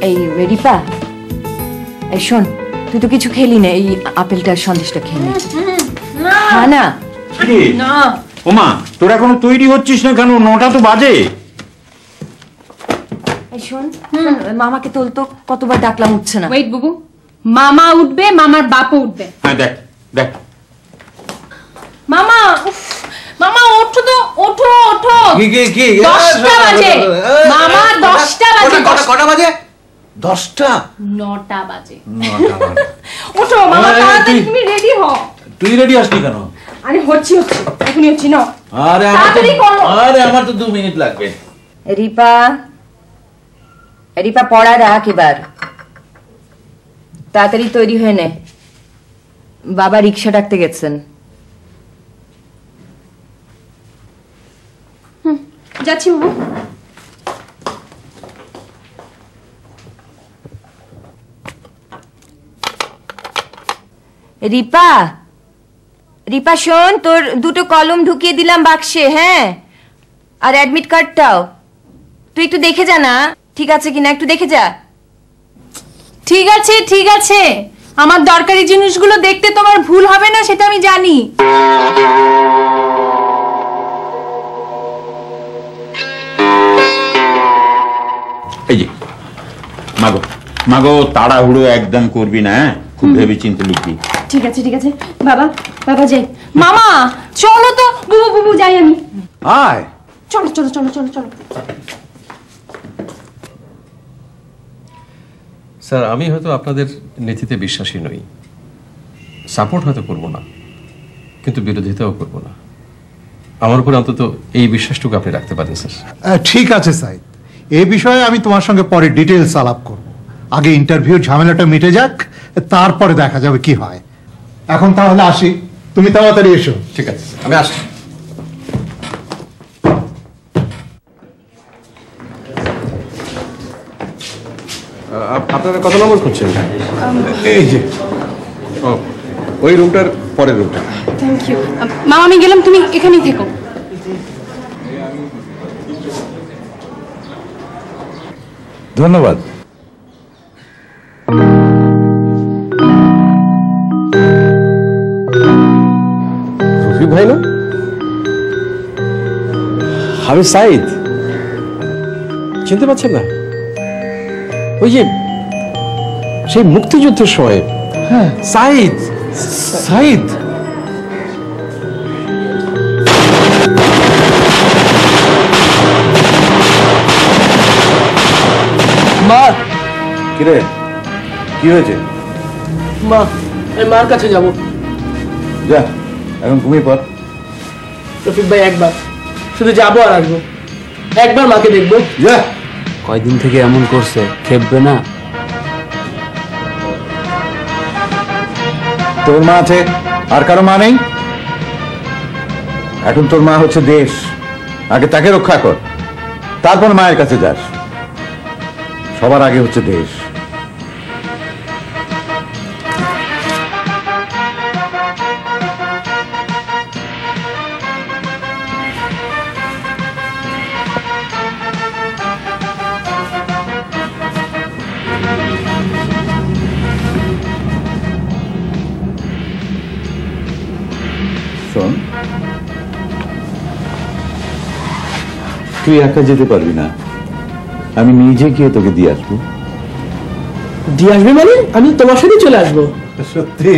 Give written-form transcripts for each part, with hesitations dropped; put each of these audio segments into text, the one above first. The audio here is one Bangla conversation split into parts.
এই রিপা, এই শোন, তুই তো কিছু খেলি না, এই আপেলটা সন্দেশটা খেয়ে নে। না না ওমা, তোর এখনো তৈরি হচ্ছিস না কেন? 9টা তো বাজে। এই শোন, মামাকে তোলতো, কতবার ডাকলাম উঠছে না। ওয়েট বুবু, মামা উঠবে, মামার বাপও উঠবে। হ্যাঁ দেখ দেখ। মামা, মামা ওঠো তো, ওঠো ওঠো। কি 10টা বাজে মামা, 10টা বাজে। কটা বাজে? 10টা? 9টা বাজে। ওঠো মামা, তাড়াতাড়ি তুমি রেডি হও। তুই রেডি আসলি কেন? আরে হচ্ছি এখনই হচ্ছি না। আরে আমার তো 2 মিনিট লাগবে। রিপা, রিপা পড়া রাখ এবার, তাড়াতাড়ি তৈরি হয়ে নে, বাবা রিক্সা ডাকতে গেছেন। যাচ্ছি বাবু। রিপা, রিপা শোন, তোর 2টো কলম ঢুকিয়ে দিলাম বাক্সে, হ্যাঁ, আর অ্যাডমিট কার্ডটাও তুই একটু দেখে যা না, ঠিক আছে কিনা একটু দেখে যা। ঠিক আছে ঠিক আছে, আমার দরকারি জিনিসগুলো দেখতে তোমার ভুল হবে না, সেটা আমি জানি। এই যে মাগো, মাগো তাড়াহুড়ো একদম করবি না, খুব ভেবে চিন্তে লিখবি। ঠিক আছে ঠিক আছে বাবা, বাবা যাই। মামা চলো তো, বুবু বুবু যাই আমি। আয় চলো চলো চলো চলো চলো। স্যার, আমি হয়তো আপনাদের নীতিতে বিশ্বাসী নই, সাপোর্ট হয়তো করব না, কিন্তু বিরোধিতাও করব না। আমার উপর অন্তত এই বিশ্বাসটুকু আপনি রাখতে পারেন স্যার। ঠিক আছে সাইদ, এই বিষয়ে আমি তোমার সঙ্গে পরে ডিটেইলস আলাপ করব। আগে ইন্টারভিউ ঝামেলাটা মিটে যাক, তারপরে দেখা যাবে কি হয়। এখন তাহলে আসি, তুমি তাড়াতাড়ি এসো। ঠিক আছে, আমি আসছি। আপনারা কত নম্বর করছেন? এই যে ওই রুমটার পরের রুমটা। থ্যাংক ইউ মামা, আমি গেলাম, তুমি এখানেই থেকো। ধন্যবাদ। রফিক ভাই না? আমি সাইদ, চিনতে পারছেন না? ওই যে সেই মুক্তিযুদ্ধের সময়। হ্যাঁ, সাইদ, সাইদ। মা, কিরে কি হয়েছে? মা, আমি মার কাছে যাব। যা, এখন ঘুমিয়ে পড়। রফিক ভাই, একবার শুধু যাবো আর আসবো, একবার মাকে দেখবো। যা। কয়দিন থেকে এমন করছে, খেপবে না? তোর মা আছে, আর কারো মা নেই? এখন তোর মা হচ্ছে দেশ, আগে তাকে রক্ষা কর, তারপর মায়ের কাছে যাস। সবার আগে হচ্ছে দেশ। শোন, তুই একা যেতে পারবি না, আমি নিজে গিয়ে তোকে দিয়ে আসবো। দিয়ে আসবে মানে? আমি তোমার সাথে চলে আসবো। সত্যি?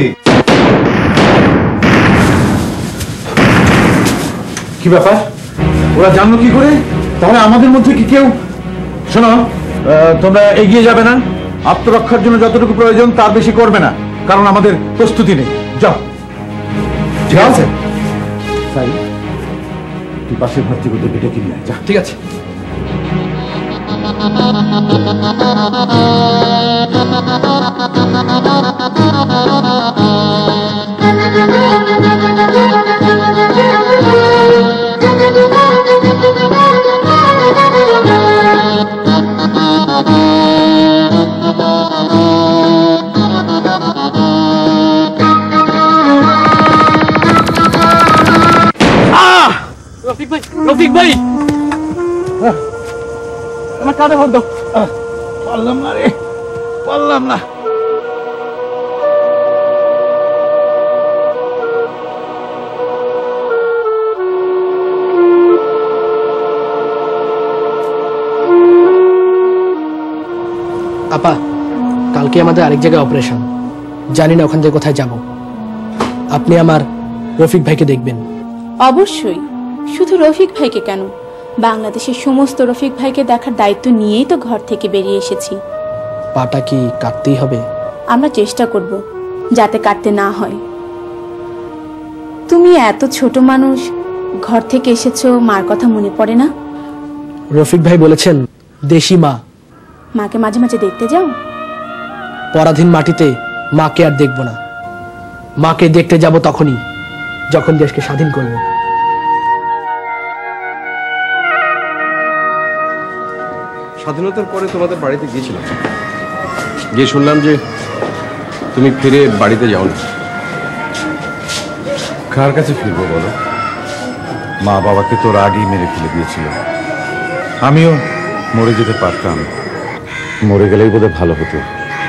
কি ব্যাপার, ওরা জানলো কি করে? তাহলে আমাদের মধ্যে কি কেউ? শোনো, তোমরা এগিয়ে যাবে না, আত্মরক্ষার জন্য যতটুকু প্রয়োজন তার বেশি করবে না, কারণ আমাদের প্রস্তুতি নেই। যাও। ঠিক আছে, তুই পাশের ভর্তি করতে ডেকে কিনে যা। ঠিক আছে। রফিক ভাই, আমার কাঁধে হাত দাও। পারলাম না রে, পারলাম না। আপা, কালকে আমাদের আরেক জায়গায় অপারেশন, জানি না ওখান থেকে কোথায় যাব। আপনি আমার রফিক ভাইকে দেখবেন। অবশ্যই, শুধু রফিক ভাইকে কেন, বাংলাদেশের সমস্ত রফিক ভাইকে দেখার দায়িত্ব নিয়েই তো ঘর থেকে বেরিয়ে এসেছি। পাটা কি কাটতেই হবে? আমরা চেষ্টা করব যাতে কাটতে না হয়। তুমি এত ছোট মানুষ, ঘর থেকে এসেছো, মার কথা মনে পড়ে না? রফিক ভাই বলেছেন দেশি মা। মাকে মাঝে মাঝে দেখতে যাও? পরাধীন মাটিতে মাকে আর দেখব না। মাকে দেখতে যাব তখনই যখন দেশকে স্বাধীন করব। স্বাধীনতার পরে তোমাদের বাড়িতে গিয়েছিলাম, গিয়ে শুনলাম যে তুমি ফিরে বাড়িতে যাও না। কার কাছে ফিরবো বলো? মা বাবাকে তোর আগেই মেরে ফেলে দিয়েছিল। আমিও মরে যেতে পারতাম, মরে গেলেই বোধহয় ভালো হতো।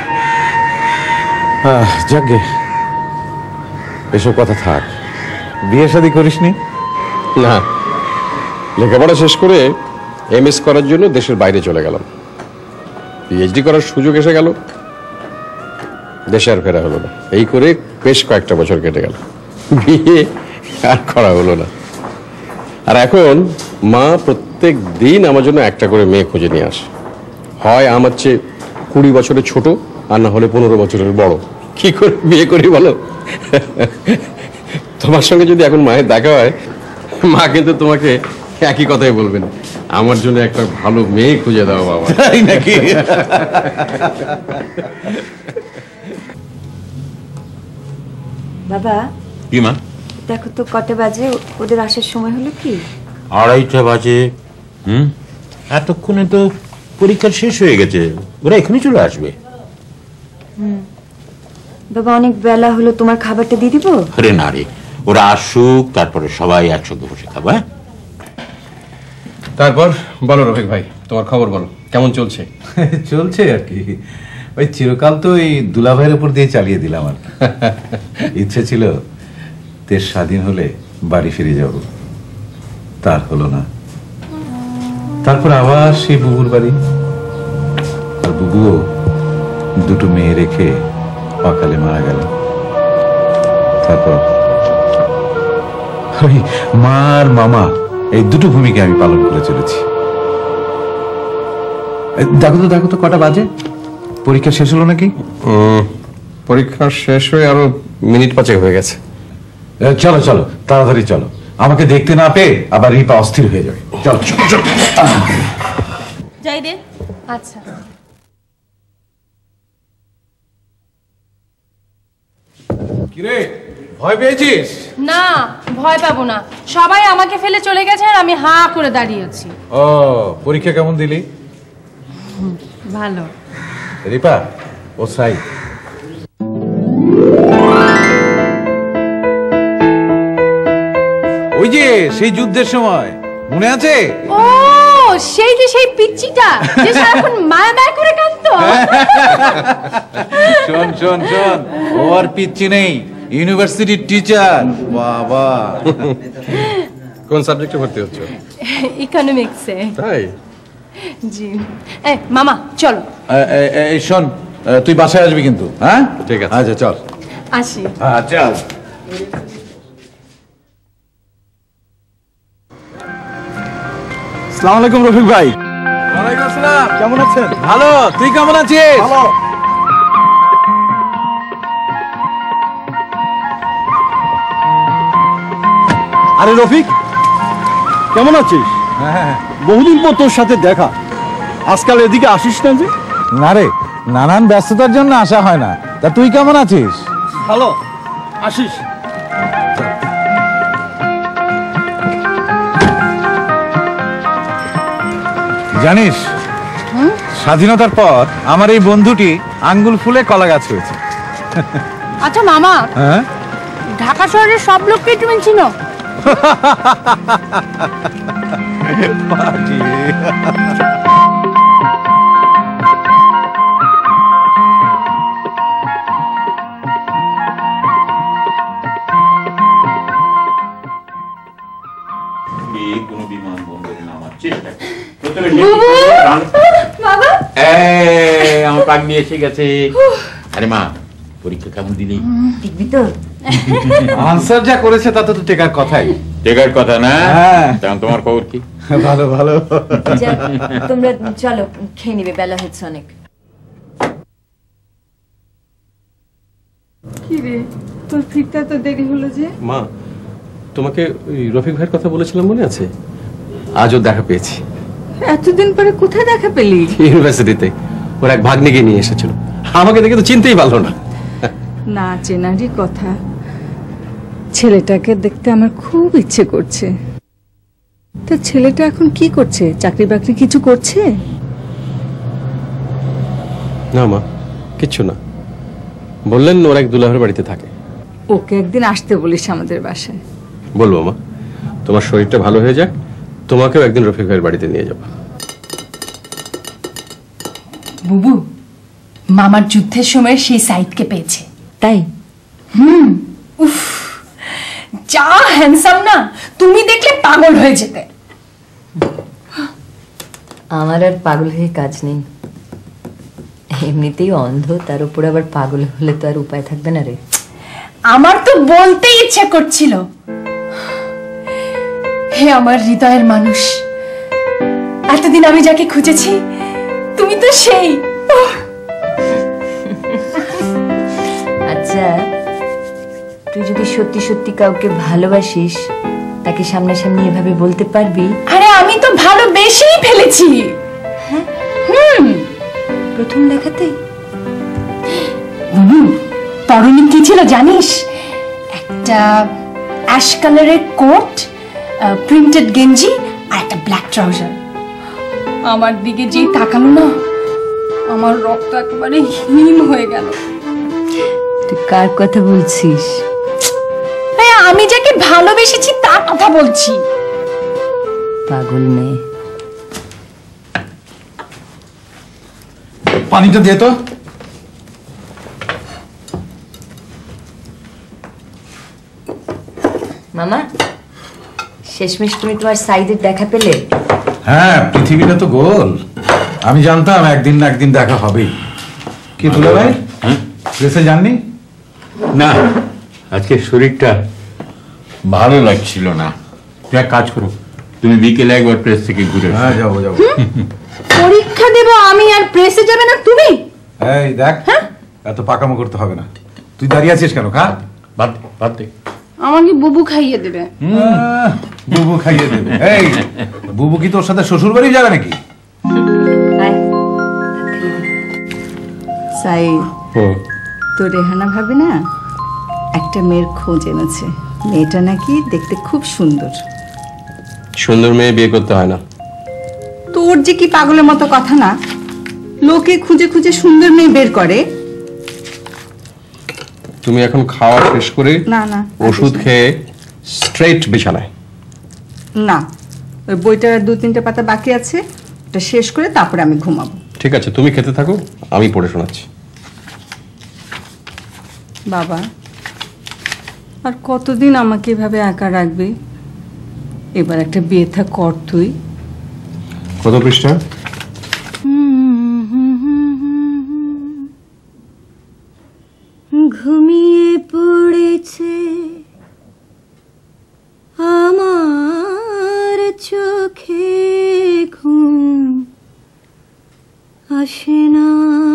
যাকগে, এসব কথা থাক। বিয়ে শাদী করিসনি? না, লেখাপড়া শেষ করে MS করার জন্য দেশের বাইরে চলে গেলাম। PhD করার সুযোগ এসে গেল, দেশে আর ফেরা হলো না। এই করে বেশ কয়েকটা বছর কেটে গেল, বিয়ে আর করা হলো না। আর এখন মা প্রত্যেক দিন আমার জন্য একটা করে মেয়ে খুঁজে নিয়ে আসে, হয় আমার চেয়ে 20 বছরের ছোট, আর না হলে 15 বছরের বড়। কি করে বিয়ে করি বলো? তোমার সঙ্গে যদি এখন মায়ের দেখা হয়, মা কিন্তু তোমাকে একই কথাই বলবেন, আমার জন্য একটা ভালো মেয়ে খুঁজে দাও বাবা। তাই নাকি? বাবা, কি মা? দেখো তো কটা বাজে, ওদের আসার সময় হলো কি? 2:30 বাজে। এতক্ষণে তো পরীক্ষা শেষ হয়ে গেছে, ওরা এখনই চলে আসবে। বাবা, অনেক বেলা হলো, তোমার খাবারটা দিয়ে দিব? আরে না রে, ওরা আসুক, তারপরে সবাই একসঙ্গে বসে খাবো। হ্যাঁ, তারপর বলো রফিক ভাই, তোমার খবর বলো, কেমন চলছে? চলছে আর কি। ওই চিরকাল তো এই দুলাভাইয়ের উপর দিয়ে চালিয়ে দিলাম আর কি। ইচ্ছে ছিল দেশ স্বাধীন হলে বাড়ি ফিরে যাব, তার হলো না। তারপর আবার সেই বুবুর বাড়ি, আর বুবুও দুটো মেয়ে রেখে অকালে মারা গেল। তারপর ওই মা আর মামা, এই দুটো ভূমিকা আমি পালন করে চলেছি। দেখো তো কটা বাজে, পরীক্ষা শেষ হলো নাকি? পরীক্ষা শেষ হয়ে আরো মিনিট 5 হয়ে গেছে। চলো চলো, তাড়াতাড়ি চলো, আমাকে দেখতে না পেয়ে আবার রিপা অস্থির হয়ে যাবে। চলো চলো চলো। যাই রে। আচ্ছা, কিরে, ভয় পেয়েছিস? না ভয় পাবো না, সবাই আমাকে ফেলে চলে গেছে আর আমি হাঁ করে দাঁড়িয়ে আছি। ও, পরীক্ষা কেমন দিলি? ভালো। রিপা, ও সাই। ওই যে সেই যুদ্ধের সময়, মনে আছে? ও, সেই যে সেই পিচ্চিটা যে সারাক্ষণ মায়া মায়া করে কাঁদতো। শোন শোন শোন, ও আর পিচ্ছি নেই, ইউনিভার্সিটির টিচার। বাবা, কোন সাবজেক্টে ভর্তি হচ্ছ? ইকোনমিক্সে। তাই? জি। মামা চলো। এই শোন, তুই বাসায় আসবি কিন্তু। হ্যাঁ, ঠিক আছে। আচ্ছা চল। আসি। চল। আসসালামু আলাইকুম রফিক ভাই। ওয়ালাইকুম আসসালাম, কেমন আছেন? ভালো, তুই কেমন আছিস? ভালো। আরে রফিক, কেমন আছিস? হ্যাঁ, বহুদিন পর তোর সাথে দেখা, আজকাল এদিকে আসিস না যে? না রে, নানান ব্যস্ততার জন্য আসা হয় না। তা তুই কেমন আছিস? ভালো, আসিস। জানিস, স্বাধীনতার পর আমার এই বন্ধুটি আঙ্গুল ফুলে কলা গাছ হয়েছে। আচ্ছা মামা, হ্যাঁ, ঢাকা শহরের সব লোককেই তুমি চিনো? পাটি। ভাগ্নি এসে গেছে। আরে মা, পরীক্ষা কেমন দিলি? দেখবি তো? আনসার যা করেছে তাতে তো টেকার কথাই। টেকার কথা না? হ্যাঁ। তখন তোমার খবর কি? ভালো ভালো। তোমরা চলো, খেয়ে নিবে, বেলা হচ্ছে অনেক। কি রে, তোর ফিরতে তো দেরি হলো যে? মা, তোমাকে ওই রফিক ভাইয়ের কথা বলেছিলাম, মনে আছে? আজও দেখা পেয়েছি। এতদিন পরে কোথায় দেখা পেলি? ইউনিভার্সিটিতে ওর এক ভাগ্নিকে নিয়ে এসেছিল। আমাকে দেখে তো চিনতেই পারলো না। না চেনারই কথা। ছেলেটাকে দেখতে আমার খুব ইচ্ছে করছে। তা ছেলেটা এখন কি করছে? চাকরি বাকরি কিছু করছে? না মা, কিচ্ছু না। বললেন ওর এক দুলাভাইয়ের বাড়িতে থাকে। ওকে একদিন আসতে বলিস আমাদের বাসায়। বলবো মা, তোমার শরীরটা ভালো হয়ে যাক, তোমাকেও একদিন রফিক ভাইয়ের বাড়িতে নিয়ে যাবো। বুবু, মামার যুদ্ধের সময় সেই সাইদকে পেয়েছে। তাই? উফ, যা হ্যান্ডসাম না, তুমি দেখলে পাগল হয়ে যেতে। আমার আর পাগল হয়ে কাজ নেই, এমনিতেই অন্ধ, তার উপর আবার পাগল হলে তো আর উপায় থাকবে না রে। আমার তো বলতেই ইচ্ছা করছিল, হে আমার হৃদয়ের মানুষ, এতদিন আমি যাকে খুঁজেছি তুমি তো সেই। আচ্ছা, তুই যদি সত্যি সত্যি কাউকে ভালোবাসিস, তাকে সামনাসামনি এভাবে বলতে পারবি? আরে আমি তো ভালোবেসেই ফেলেছি। প্রথম দেখাতেই? তরুণী কি ছিল জানিস? একটা অ্যাশ কালারের কোট, প্রিন্টেড গেঞ্জি আর একটা ব্ল্যাক ট্রাউজার। আমার দিকে যেই তাকালো না, আমার রক্ত একেবারে হিম হয়ে গেল। তুই কার কথা বলছিস? আমি যাকে ভালোবেসেছি তার কথা বলছি। পাগল মেয়ে। পানিটা দিয়ে তো। মামা, শেষমেশ তুমি তোমার সাইদের দেখা পেলে? হ্যাঁ, পৃথিবীটা তো গোল। আমি জানতাম একদিন না একদিন দেখা হবেই। কি দুলা ভাই, প্রেসে যাননি? না, আজকে শরীরটা ভালো লাগছিল না। তুই এক কাজ করো, তুমি বিকেলে একবার প্রেস থেকে ঘুরে। হ্যাঁ, যাবো যাবো। পরীক্ষা দেব আমি, আর প্রেসে যাবে না তুমি? এই দেখ, এত পাকামো করতে হবে না। তুই দাঁড়িয়ে আছিস কেন? খা। বাদ দে, বাদ দে। আমাকে বুবু খাইয়ে দেবে। বুবু খাইয়ে দেবে? এই বুবু কি তোর সাথে শ্বশুর বাড়ি যাবে নাকি? সাইদ, তো রেহানা ভাবে না একটা মেয়ের খোঁজ এনেছে। মেয়েটা নাকি দেখতে খুব সুন্দর। সুন্দর মেয়ে বিয়ে করতে হয় না। তোর যে কি পাগলের মতো কথা না, লোকে খুঁজে খুঁজে সুন্দর মেয়ে বের করে। তুমি এখন খাওয়া শেষ করে না না, ওষুধ খেয়ে স্ট্রেট বিছানায়। না, ওই বইটার আর 2-3টে পাতা বাকি আছে, ওটা শেষ করে তারপরে আমি ঘুমাবো। ঠিক আছে, তুমি খেতে থাকো, আমি পড়ে শোনাচ্ছি। বাবা, আর কতদিন আমাকে এভাবে একা রাখবি? এবার একটা বিয়ে থা কর তুই। কত পৃষ্ঠা? ঘুমিয়ে পড়েছে আমার চোখে, ঘুম আসে না।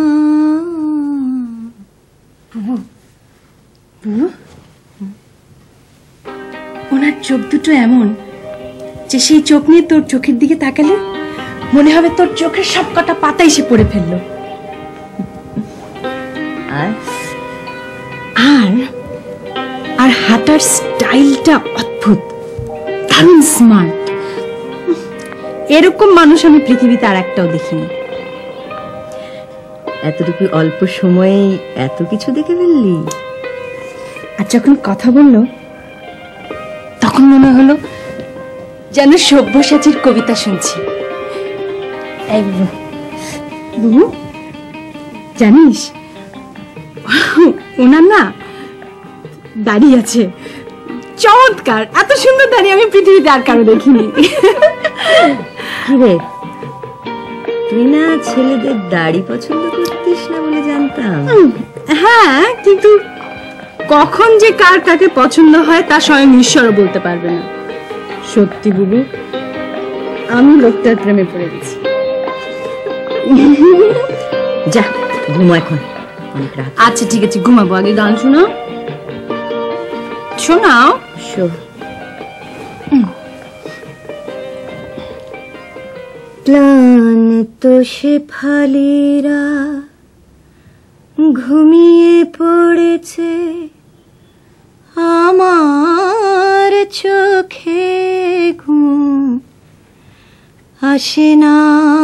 ওনার চোখ দুটো এমন যে সেই চোখ নিয়ে তোর চোখের দিকে তাকালে মনে হবে তোর চোখের সব কটা পাতা এসে পড়ে ফেললো। আর আর হাঁটার স্টাইলটা অদ্ভুত, দারুণ স্মার্ট। এরকম মানুষ আমি পৃথিবীতে আর একটাও দেখিনি। এতটুকু অল্প সময়ে এত কিছু দেখে ফেললি? আর যখন কথা বললো তখন মনে হলো যেন সব্যসাচীর কবিতা শুনছি। বুবু, জানিস ওনার না দাড়ি আছে, চমৎকার। এত সুন্দর দাড়ি আমি পৃথিবীতে আর কারো দেখিনি। কি রে, তুই না ছেলেদের দাড়ি পছন্দ করতিস না বলে জানতাম। হ্যাঁ, কিন্তু কখন যে কার কাকে পছন্দ হয় তা স্বয়ং ঈশ্বরও বলতে পারবে না। সত্যি বুবু, আমি লোকটার প্রেমে পড়ে গেছি। যা ঘুমো এখন, অনেক রাত। আচ্ছা ঠিক আছে, ঘুমাবো। আগে গান শোনাও। শোনাও। ক্লান্ত শেফালিরা ঘুমিয়ে পড়েছে, আমার চোখে ঘুম আসে না।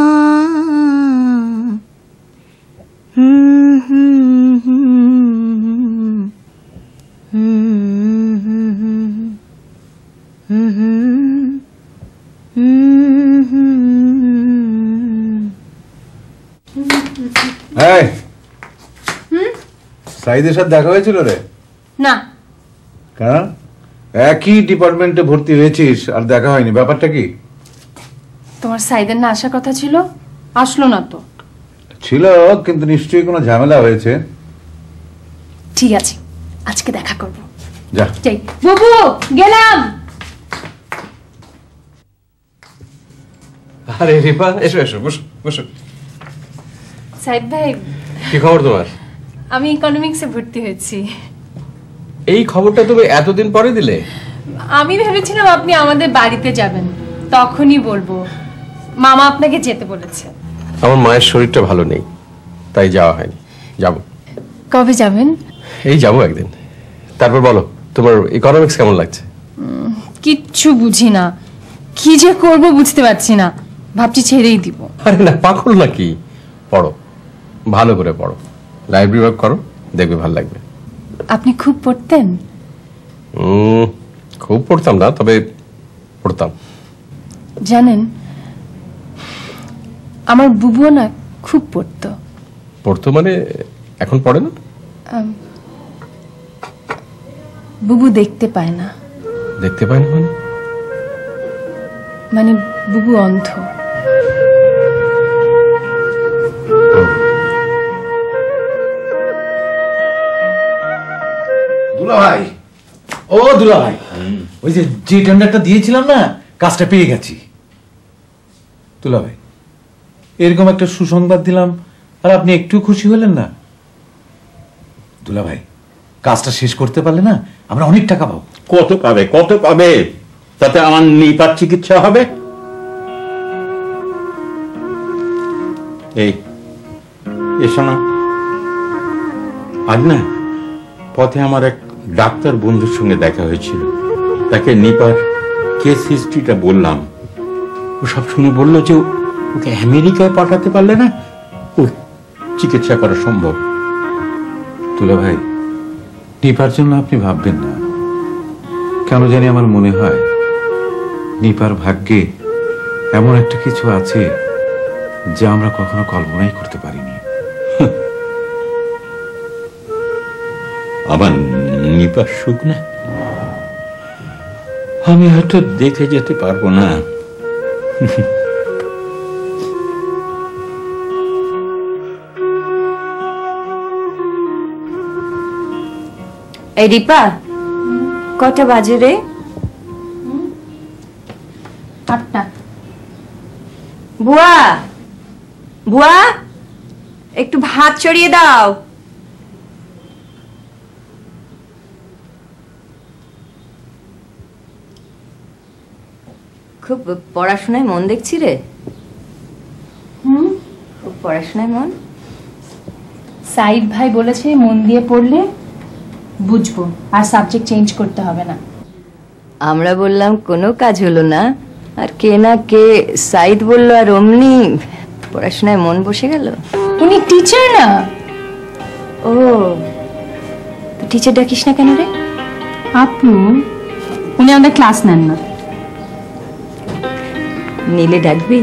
সাইদের সাথে দেখা হয়েছিল রে? না। কেন? একই ডিপার্টমেন্টে ভর্তি হয়েছিস আর দেখা হয়নি, ব্যাপারটা কি? তোমার সাইদের না আসার কথা ছিল, আসলো না তো। ছিল, কিন্তু নিশ্চয়ই কোনো ঝামেলা হয়েছে। ঠিক আছে, আজকে দেখা করব। যা। যাই। বুবু, গেলাম। আরে রিপা, এসো এসো, বসো বসো। সাইদ ভাই, কি খবর তোমার? আমি ইকোনমিক্সে ভর্তি হয়েছি। এই খবরটা তুমি এতদিন পরে দিলে? আমি ভেবেছিলাম আপনি আমাদের বাড়িতে যাবেন, তখনই বলবো। মামা আপনাকে যেতে বলেছে। আমার মায়ের শরীরটা ভালো নেই, তাই যাওয়া হয়নি। যাব। কবে যাবেন? এই যাবো একদিন। তারপর বলো, তোমার ইকোনমিক্স কেমন লাগছে? কিচ্ছু বুঝি না, কি যে করব বুঝতে পারছি না, ভাবছি ছেড়েই দিব। আরে না, পাগল নাকি? পড়ো, ভালো করে পড়ো, লাইব্রেরি ওয়ার্ক করো, দেখবে ভালো লাগবে। আপনি খুব পড়তেন? খুব পড়তাম না, তবে পড়তাম। জানেন, আমার বুবুও না খুব পড়তো। পড়তো মানে এখন পড়ে না? বুবু দেখতে পায় না। দেখতে পায় না মানে? মানে বুবু অন্ধ। দুলাভাই, ও দুলাভাই, ওই যে টেন্ডারটা দিয়েছিলাম না, কাজটা পেয়ে গেছি। দুলাভাই, এরকম একটা সুসংবাদ দিলাম আর আপনি একটু খুশি হলেন না? দুলাভাই, কাজটা শেষ করতে পারলে না আমরা অনেক টাকা পাবো। কত পাবে, কত পাবে? তাতে আমার নিপাত চিকিৎসা হবে। এই এসো না, আজ না পথে আমার এক ডাক্তার বন্ধুর সঙ্গে দেখা হয়েছিল। তাকে নিপার কেস হিস্ট্রিটা বললাম। ও সব শুনে বললো যে ওকে আমেরিকায় পাঠাতে পারলে না ও চিকিৎসা করা সম্ভব। দুলাভাই, নিপার জন্য আপনি ভাববেন না। কেন জানি আমার মনে হয় নিপার ভাগ্যে এমন একটা কিছু আছে যা আমরা কখনো কল্পনাই করতে পারিনি। আমার নিপার সুখ না আমি হয়তো দেখে যেতে পারবো না। এই রিপা, কটা বাজে রে? 8টা। বুয়া, বুয়া, একটু ভাত চড়িয়ে দাও। খুব পড়াশোনায় মন দেখছি রে। খুব পড়াশোনায় মন। সাইদ ভাই বলেছে মন দিয়ে পড়লে বুঝবো, আর সাবজেক্ট চেঞ্জ করতে হবে না। আমরা বললাম কোনো কাজ হলো না, আর কে না কে সাইদ বললো, আর অমনি পড়াশোনায় মন বসে গেল। উনি টিচার না? ও, তো টিচার ডাকিস না কেন রে? আপু, উনি আমাদের ক্লাস নেন না। নিলে ডাকবি?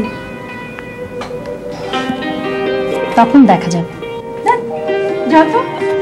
তখন দেখা যাবে। যাও তো।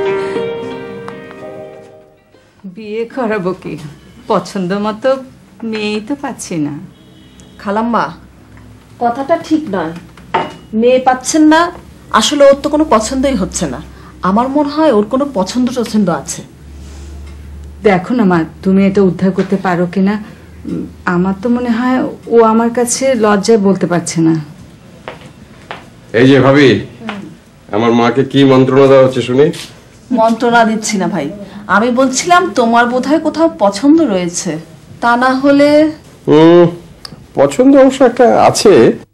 বিয়ে করাবো কি, পছন্দ মতো মেয়েই তো পাচ্ছি না। খালাম্মা, কথাটা ঠিক নয়। মেয়ে পাচ্ছেন না, আসলে ওর তো কোনো পছন্দই হচ্ছে না। আমার মনে হয় ওর কোনো পছন্দ টছন্দ আছে। দেখো না মা, তুমি এটা উদ্ধার করতে পারো কিনা। আমার তো মনে হয় ও আমার কাছে লজ্জায় বলতে পারছে না। এই যে ভাবি, আমার মাকে কি মন্ত্রণা দেওয়া হচ্ছে শুনি। মন্ত্রণা দিচ্ছি না ভাই, আমি বলছিলাম তোমার বোধহয় কোথাও পছন্দ রয়েছে, তা না হলে। পছন্দ অবশ্য একটা আছে,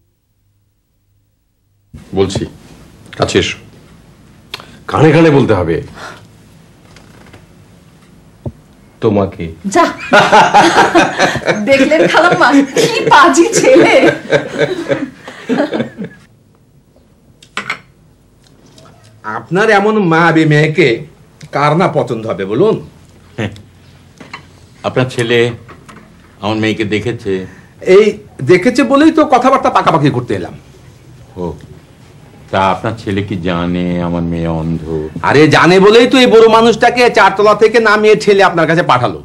বলছি কাছে এসো, কানে কানে বলতে হবে। তোমাকে। যা দেখলেন খালাম্মা, কি পাজি ছেলে। আপনার এমন মায়াবী মেয়েকে কার না পছন্দ হবে বলুন? আপনার ছেলে আমার মেয়েকে দেখেছে? এই দেখেছে বলেই তো কথাবার্তা পাকাপাকি করতে এলাম। ও, তা আপনার ছেলে কি জানে আমার মেয়ে অন্ধ? আরে জানে বলেই তো এই বড় মানুষটাকে 4 তলা থেকে নামিয়ে ঠেলে আপনার কাছে পাঠালো।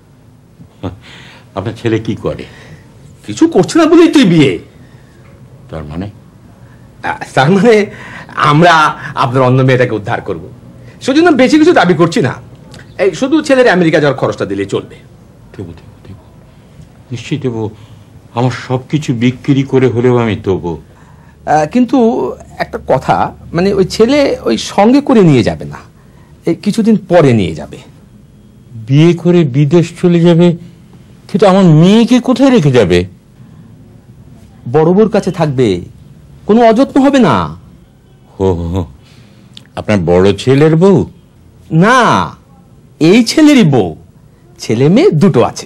আপনার ছেলে কি করে? কিছু করছে না বলেই তুই বিয়ে। তার মানে? তার মানে আমরা আপনার অন্ধ মেয়েটাকে উদ্ধার করব। সেজন্য বেশি কিছু দাবি করছি না, এই শুধু ছেলের আমেরিকা যাওয়ার খরচটা দিলেই চলবে। দেবো দেবো দেবো, নিশ্চয়ই দেবো। আমার সবকিছু বিক্রি করে হলেও আমি দেবো। কিন্তু একটা কথা, মানে ওই ছেলে ওই সঙ্গে করে নিয়ে যাবে না, এই কিছুদিন পরে নিয়ে যাবে। বিয়ে করে বিদেশ চলে যাবে, কিন্তু আমার মেয়েকে কোথায় রেখে যাবে? বড় বউর কাছে থাকবে, কোনো অযত্ন হবে না। ও, আপনার বড় ছেলের বউ? না, এই ছেলেরই বউ। ছেলে মেয়ে দুটো আছে।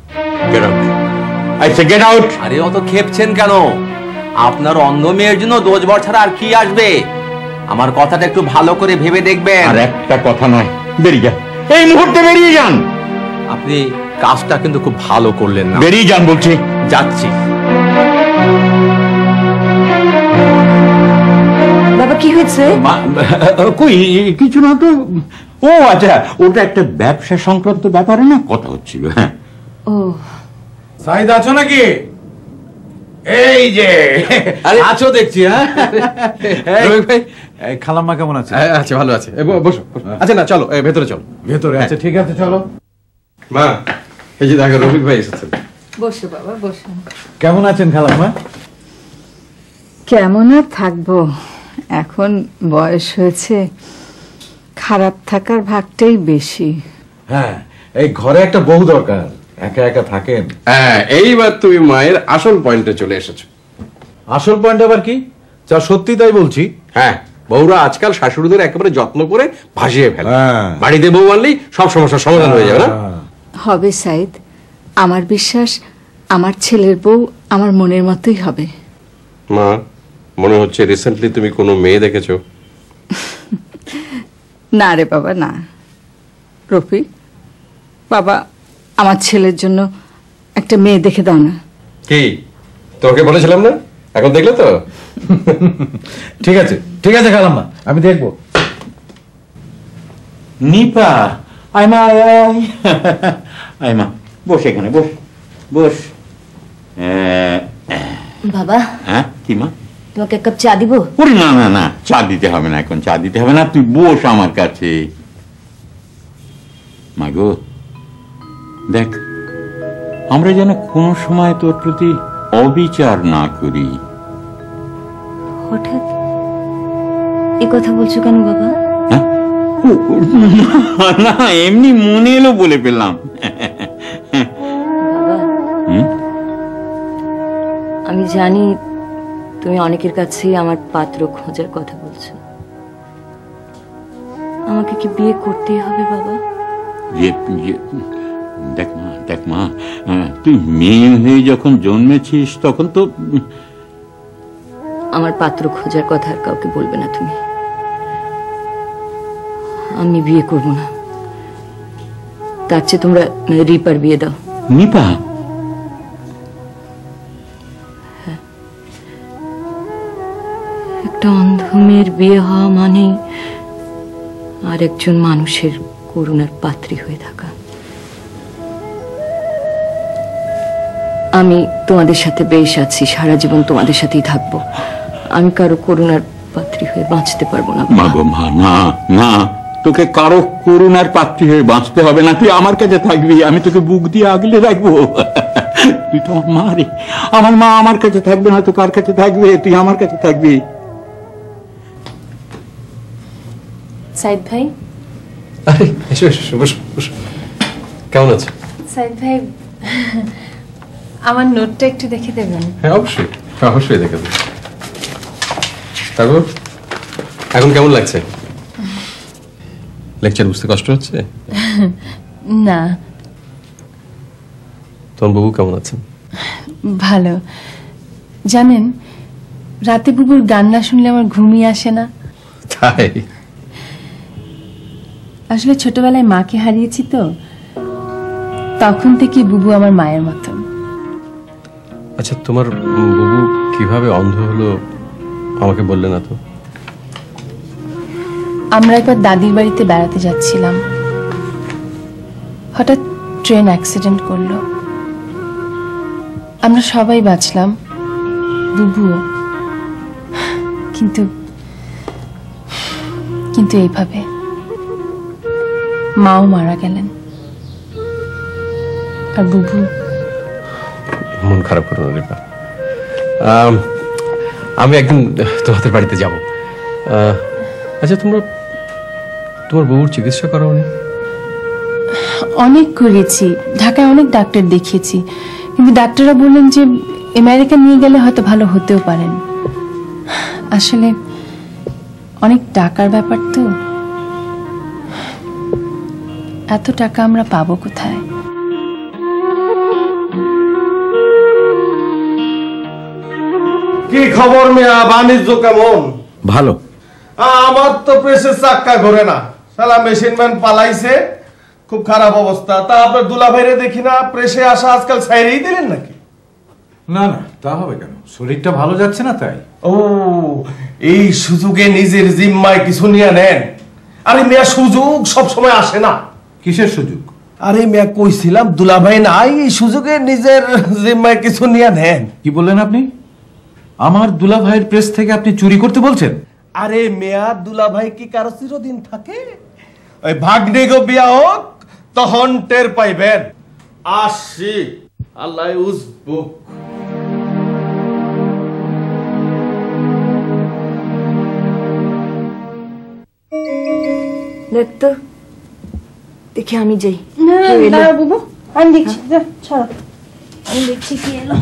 আরে অত খেপছেন কেন? আপনার অন্ধ মেয়ের জন্য দোষবর ছাড়া আর কি আসবে? আমার কথাটা একটু ভালো করে ভেবে দেখবেন। আর একটা কথা নয়, বেরিয়ে যান, এই মুহূর্তে বেরিয়ে যান। আপনি কাজটা কিন্তু খুব ভালো করলেন না। বেরিয়ে যান বলছি। যাচ্ছি। বাবা কি হয়েছে? কই কিছু না তো। ও আচ্ছা, ওটা একটা ব্যবসা সংক্রান্ত ব্যাপারে না কথা হচ্ছিল। হ্যাঁ। ও সাইদ আছো নাকি? এই যে আছো দেখছি। হ্যাঁ ভাই, খালাম্মা কেমন আছে? আচ্ছা, ভালো আছে। বসো। আচ্ছা না, চলো ভেতরে চলো। ভেতরে? আচ্ছা ঠিক আছে, চলো। মা, এই যে দেখো রফিক ভাই এসেছেন। বসো বাবা, বসো। কেমন আছেন খালাম্মা? কেমন আর থাকবো, এখন বয়স হয়েছে, খারাপ থাকার ভাগটাই বেশি। হ্যাঁ, এই ঘরে একটা বউ দরকার, একা একা থাকেন। হ্যাঁ, এইবার তুমি মায়ের আসল পয়েন্টে চলে এসেছো। আসল পয়েন্ট আবার কি? যা সত্যি তাই বলছি। হ্যাঁ, বউরা আজকাল শাশুড়িদের একেবারে যত্ন করে ভাসিয়ে ফেলে। বাড়িতে বউ আনলেই সব সমস্যার সমাধান হয়ে যাবে না? হবে সাইদ, আমার বিশ্বাস আমার ছেলের বউ আমার মনের মতোই হবে। মা, মনে হচ্ছে রিসেন্টলি তুমি কোনো মেয়ে দেখেছো? না রে বাবা, না। রফিক বাবা, আমার ছেলের জন্য একটা মেয়ে দেখে দাও না। কি তোকে বলেছিলাম না? এখন দেখলে তো? ঠিক আছে ঠিক আছে খালাম্মা, আমি দেখবো। নিপা, আইমা আইমা, বস এখানে, বস বস। বাবা। হ্যাঁ কি মা? তোমাকে এক কাপ চা দিব? ওরে না না না, চা দিতে হবে না, এখন চা দিতে হবে না, তুই বস আমার কাছে। মাগো দেখ, আমরা যেন কোনো সময় তোর প্রতি অবিচার না করি। হঠাৎ এই কথা বলছো কেন বাবা? না, এমনি মনে এলো বলে পেলাম। বাবা, আমি জানি তুমি অনেকের কাছেই আমার পাত্র খোঁজার কথা বলছো। আমাকে কি বিয়ে করতেই হবে বাবা? দেখ মা, তুই মেয়ে হয়ে যখন জন্মেছিস তখন তো। আমার পাত্র খোঁজার কথা আর কাউকে বলবে না তুমি। আমি বিয়ে করব না, তার চেয়ে তোমরা রিপার বিয়ে দাও। নিপা? একটা অন্ধ মেয়ের বিয়ে হওয়া মানে আর একজন মানুষের করুণার পাত্রী হয়ে থাকা। আমি তোমাদের সাথে বেশ আছি, সারা জীবন তোমাদের সাথেই থাকবো। আমি কারো করুণার পাত্রী হয়ে বাঁচতে পারবো না। মা গো মা, না না, তোকে কারো করুণার পাত্রী হয়ে বাঁচতে হবে না। তুই আমার কাছে থাকবি, আমি তোকে বুক দিয়ে আগলে রাখবো। তুই তো আমার মা রে, আমার মা আমার কাছে থাকবে না তো কার কাছে থাকবে? তুই আমার কাছে থাকবি। সাইদ ভাই, আরে এসো এসো, বসো বসো। কেমন আছো? সাইদ ভাই, আমার নোটটা একটু দেখে দেবেন? হ্যাঁ অবশ্যই, অবশ্যই দেখে দেবো। তারপর এখন কেমন লাগছে? লেকচার বুঝতে কষ্ট হচ্ছে? না। তোমার বাবু কেমন আছেন? ভালো। জানেন, রাতে বুবুর গান না শুনলে আমার ঘুমই আসে না। তাই? আসলে ছোটবেলায় মাকে হারিয়েছি তো, তখন থেকে বুবু আমার মায়ের মতন। আচ্ছা, তোমার বাবু কিভাবে অন্ধ হলো আমাকে বললে না তো? আমরা একবার দাদির বাড়িতে বেড়াতে যাচ্ছিলাম, হঠাৎ ট্রেন অ্যাক্সিডেন্ট করলো। আমরা সবাই বাঁচলাম, বুবুও। কিন্তু কিন্তু এইভাবে মাও মারা গেলেন, আর বুবু। মন খারাপ করো না রিপা, আমি একদিন তোমাদের বাড়িতে যাব। আচ্ছা, তোমার বউর চিকিৎসা করাওনি? অনেক করেছি, ঢাকায় অনেক ডাক্তার দেখিয়েছি, কিন্তু ডাক্তাররা বললেন যে আমেরিকা নিয়ে গেলে হয়তো ভালো হতেও পারেন। আসলে অনেক টাকার ব্যাপার তো, এত টাকা আমরা পাবো কোথায়? কি খবর মিয়া, বাণিজ্য কেমন? ভালো। আমার তো প্রেসের চাক্কা ঘোরে না, শালা মেশিন ম্যান পালাইছে, খুব খারাপ অবস্থা। তা আপনার দুলা ভাইরে দেখি না প্রেসে আসা আজকাল ছাইরেই দিলেন নাকি? না না, তা হবে কেন, শরীরটা ভালো যাচ্ছে না তাই। ও, এই সুযোগে নিজের জিম্মায় কিছু নিয়ে নেন। আরে মিয়া, সুযোগ সব সময় আসে না। কিসের সুযোগ? আরে মিয়া, কইছিলাম দুলা ভাই নাই, এই সুযোগে নিজের জিম্মায় কিছু নিয়ে নেন। কি বললেন আপনি? আমার দুলা ভাইয়ের প্রেস থেকে আপনি চুরি করতে বলছেন? আরে মিয়া, দুলা ভাই কি কারো চিরদিন থাকে? ওই ভাগ্নে গো বিয়া হোক, তখন টের পাইবেন। আসি, আল্লাহ উজবুক। দেখ তো, দেখি আমি যাই। না বুবু, আমি দেখছি, ছাড়ো, আমি দেখছি কি এলো।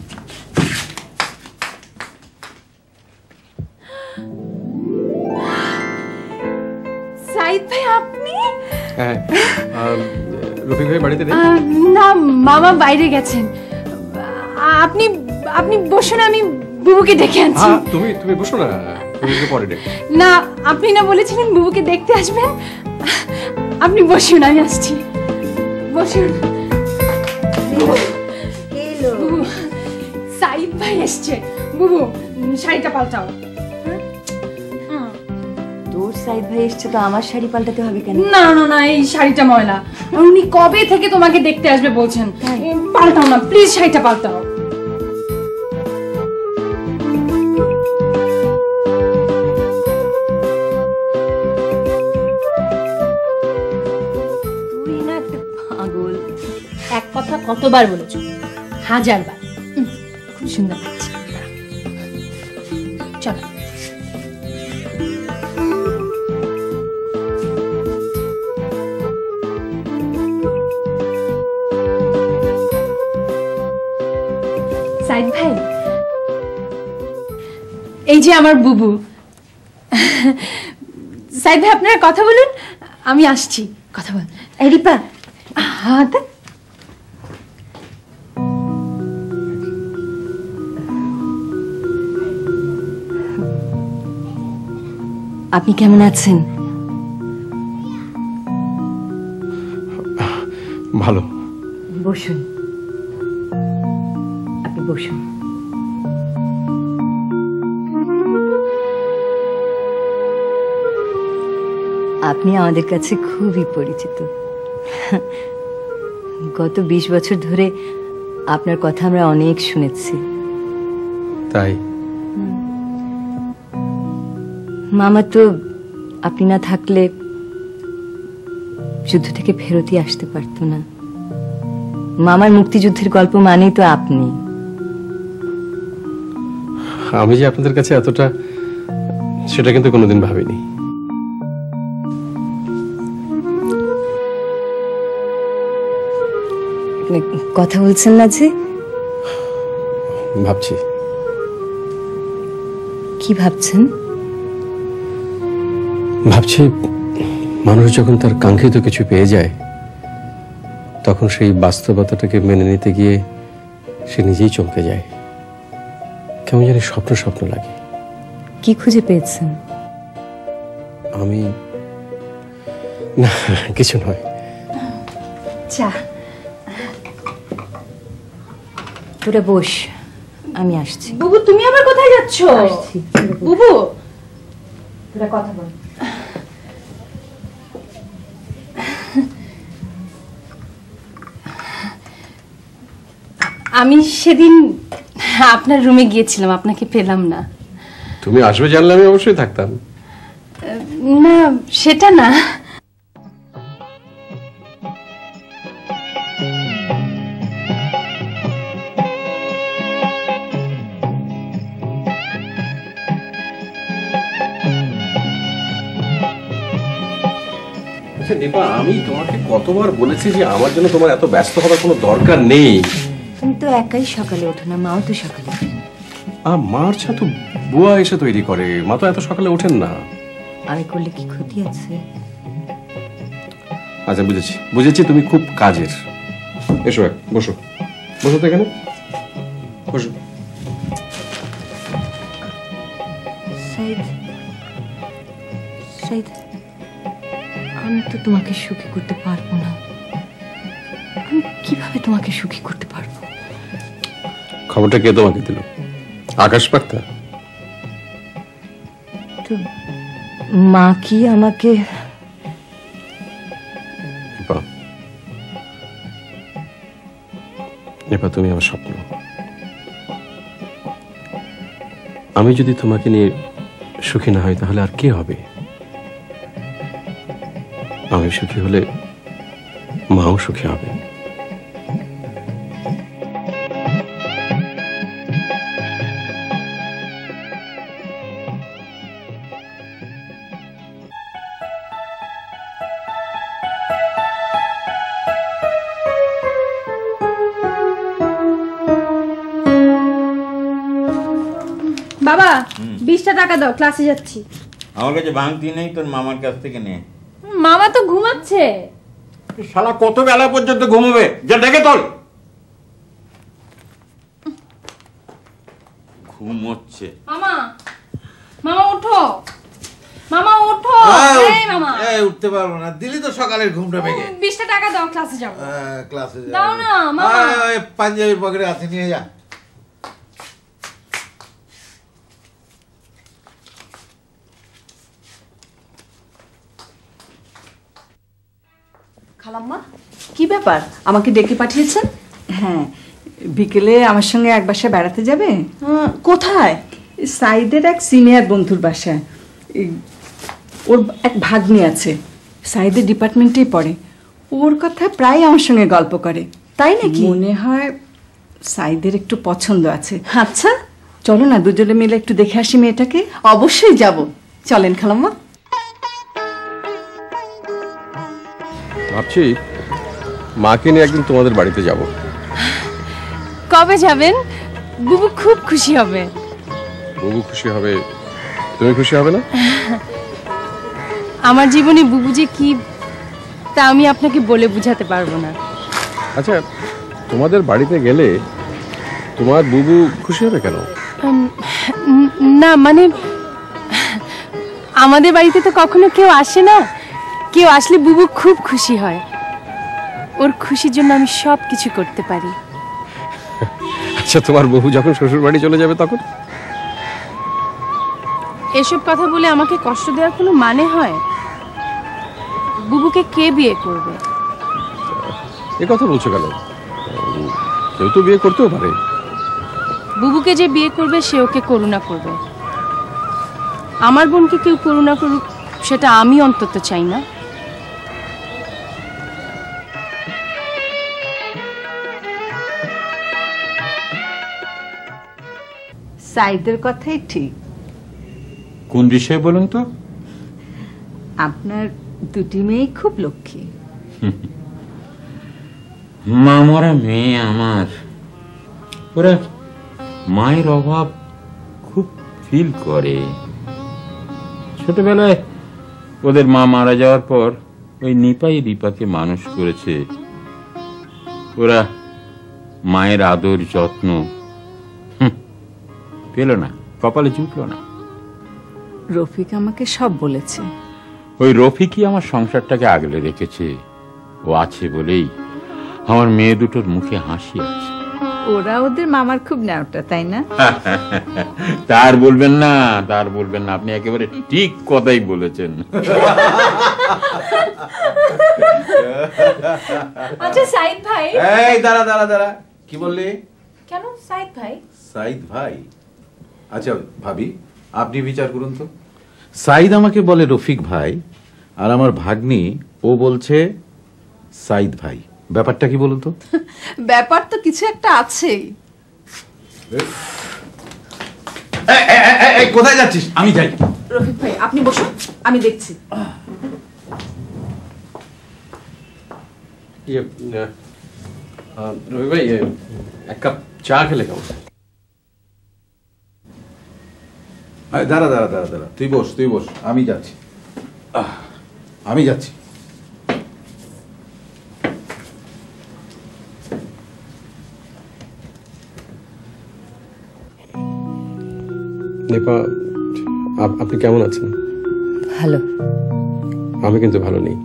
সাইদ ভাই, আপনি? হ্যাঁ, রফিক ভাই বাড়িতে নেই? না, মামা বাইরে গেছেন। আপনি আপনি বসুন, আমি বুবুকে ডেকে আনছি। তুমি বসো না, পরে ডেকে। না, আপনি না বলেছিলেন বুবুকে দেখতে আসবেন? আপনি বসুন, আমি আসছি। বসুন। সাইদ ভাই এসছে। বুবু, শাড়িটা পাল্টাও। তোর সাইদ ভাই এসছে তো আমার শাড়ি পাল্টাতে হবে কেন? না না না, এই শাড়িটা ময়লা। উনি কবে থেকে তোমাকে দেখতে আসবে বলছেন। পাল্টাও না প্লিজ, শাড়িটা পাল্টাও। তুই না একটা পাগল। এক কথা কতবার বলেছো? 1000 বার। খুব সুন্দর লাগছে। চলো। সাইদ ভাই, এই যে আমার বুবু। সাইদ ভাই, আপনারা কথা বলুন, আমি আসছি। কথা বল। এই রিপা, হ্যাঁ, আপনি কেমন আছেন? ভালো। বসুন, আপনি বসুন। আপনি আমাদের কাছে খুবই পরিচিত। গত 20 বছর ধরে আপনার কথা আমরা অনেক শুনেছি। তাই? মামা তো আপনি না থাকলে যুদ্ধ থেকে ফেরতই আসতে পারতো না। মামার মুক্তিযুদ্ধের গল্প মানেই তো আপনি। আমি যে আপনাদের কাছে এতটা, সেটা কিন্তু কোনোদিন ভাবিনি। কথা বলছেন না যে? ভাবছি। কি ভাবছেন? ভাবছি মানুষ যখন তার কাঙ্ক্ষিত কিছু পেয়ে যায়, তখন সেই বাস্তবতাটাকে মেনে নিতে গিয়ে সে নিজেই চমকে যায়। কেমন জানি স্বপ্ন স্বপ্ন লাগে। কি খুঁজে পেয়েছেন? আমি না, কিছু নয়। চা। তোরা বস, আমি আসছি। বুবু, তুমি আবার কোথায় যাচ্ছ? বুবু, তোরা কথা বল। আমি সেদিন আপনার রুমে গিয়েছিলাম, আপনাকে পেলাম না। তুমি আসবে জানলে আমি অবশ্যই থাকতাম। না, সেটা না। দীপা, আমি তোমাকে কতবার বলেছি যে আমার জন্য তোমার এত ব্যস্ত হওয়ার কোনো দরকার নেই। তুমি তো একাই সকালে ওঠো না, মাও তো সকালে ওঠে। মার চা তো বুয়া এসে তৈরি করে, মা তো এত সকালে ওঠেন না। আমি করলে কি ক্ষতি আছে? আচ্ছা, বুঝেছি বুঝেছি, তুমি খুব কাজের। এসো, বসো বসো তো এখানে, বসো। সাইদ, সাইদ, আমি তো তোমাকে সুখী করতে পারবো না। আমি কিভাবে তোমাকে সুখী করতে পারবো? খবরটা কে তোমাকে দিল? আকাশ বার্তা? তো মা কি আমাকে? এবার তুমি আমার স্বপ্ন। আমি যদি তোমাকে নিয়ে সুখী না হই তাহলে আর কে হবে? আমি সুখী হলে মাও সুখী হবে। বাবা, 20টা টাকা দাও, ক্লাসে যাচ্ছি। আমার কাছে ভাঙতি নেই, তোর মামার কাছ থেকে নে। মামা তো ঘুমাচ্ছে। শালা কত বেলা পর্যন্ত ঘুমাবে? যা ডেকে তোল। ঘুমোচ্ছে। মামা, মামা ওঠো, মামা ওঠো। এই মামা, এই উঠতে পারবো না, দিলি তো সকালের ঘুমটা ভেঙে। 20টা টাকা দাও, ক্লাসে যাব। ক্লাসে দাও না মামা। পাঞ্জাবির পকেটে আছে, নিয়ে যা। খালাম্মা, কি ব্যাপার, আমাকে ডেকে পাঠিয়েছেন? হ্যাঁ, বিকেলে আমার সঙ্গে এক বাসায় বেড়াতে যাবে। কোথায়? সাইদের এক সিনিয়র বন্ধুর বাসায়। ওর এক ভাগ্নি আছে, সাইদের ডিপার্টমেন্টেই পড়ে। ওর কথা প্রায় আমার সঙ্গে গল্প করে। তাই নাকি? মনে হয় সাইদের একটু পছন্দ আছে। আচ্ছা, চলো না দুজনে মিলে একটু দেখে আসি মেয়েটাকে। অবশ্যই যাব, চলেন খালাম্মা। ভাবছি মাকে নিয়ে একদিন তোমাদের বাড়িতে যাব। কবে যাবেন? বুবু খুব খুশি হবে। বুবু খুশি হবে, তুমি খুশি হবে না? আমার জীবনে বুবু যে কি তা আমি আপনাকে বলে বুঝাতে পারবো না। আচ্ছা, তোমাদের বাড়িতে গেলে তোমার বুবু খুশি হবে কেন? না মানে আমাদের বাড়িতে তো কখনো কেউ আসে না, কেউ আসলে বুবু খুব খুশি হয়। ওর খুশির জন্য আমি সব কিছু করতে পারি। আচ্ছা, তোমার বুবু যখন শ্বশুর বাড়ি চলে যাবে তখন? এসব কথা বলে আমাকে কষ্ট দেওয়ার কোনো মানে হয়? বুবুকে কে বিয়ে করবে? এ কথা বলছো কেন? কেউ তো বিয়ে করতেও পারে। বুবুকে যে বিয়ে করবে সে ওকে করুণা করবে। আমার বোনকে কেউ করুণা করুক সেটা আমি অন্তত চাই না। সাইদের কথাই ঠিক। কোন বিষয়ে বলুন তো? আপনার দুটি মেয়ে খুব লক্ষ্মী। মামারা মেয়ে আমার, ওরা মায়ের অভাব খুব ফিল করে। ছোটবেলায় ওদের মা মারা যাওয়ার পর ওই নিপাই রিপাকে মানুষ করেছে। ওরা মায়ের আদর যত্ন পেল না, কপালে জুটল না। রফিক আমাকে সব বলেছে। ওই রফিকই আমার সংসারটাকে আগলে রেখেছে। ও আছে বলেই আমার মেয়ে দুটোর মুখে হাসি আছে। ওরা ওদের মামার খুব নেওটা, তাই না? তার বলবেন না, তার বলবেন না, আপনি একেবারে ঠিক কথাই বলেছেন। আচ্ছা সাইদ ভাই। এই দাঁড়া দাঁড়া দাঁড়া, কি বললি? কেন সাইদ ভাই? সাইদ ভাই? আচ্ছা ভাবি, আপনি বিচার করুন তো। সাইদ আমাকে বলে রফিক ভাই, আর আমার ভাগ্নি ও বলছে সাইদ ভাই। ব্যাপারটা কি বলুন তো? ব্যাপার তো কিছু একটা আছেই। কোথায় যাচ্ছিস? আমি যাই। রফিক ভাই আপনি বসুন, আমি দেখছি। রবি ভাই, এক কাপ চা খেলে কেমন? দাঁড়া দাঁড়া দাঁড়া দাঁড়া, তুই বস, তুই বস, আমি যাচ্ছি, আমি যাচ্ছি। নিপা, আপনি কেমন আছেন? ভালো। আমি কিন্তু ভালো নেই।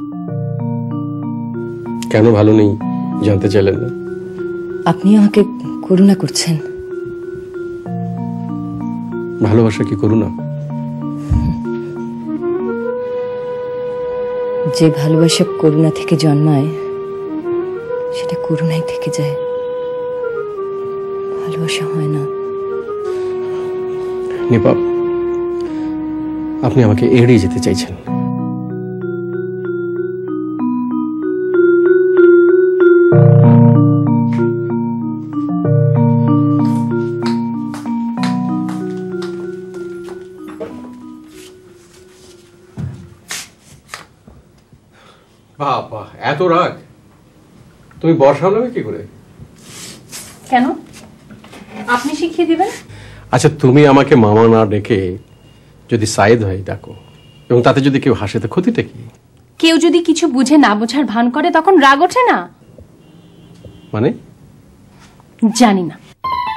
কেন ভালো নেই জানতে চাইলেন না? আপনি আমাকে করুণা করছেন। ভালোবাসা কি করুণা? যে ভালোবাসা করুণা থেকে জন্মায় সেটা করুণাই থেকে যায়, ভালোবাসা হয় না। নিপা, আপনি আমাকে এড়িয়ে যেতে চাইছেন। বাবা, এত রাগ! তুমি বর্ষা নেবে কি করে? কেন? আপনি শিখিয়ে দিবেন? আচ্ছা, তুমি আমাকে মামা না ডেকে যদি সাইদ ভাই ডাকো, এবং তাতে যদি কেউ হাসে, তো ক্ষতিটা কি? কেউ যদি কিছু বুঝে না বোঝার ভান করে তখন রাগ ওঠে না? মানে? জানি না।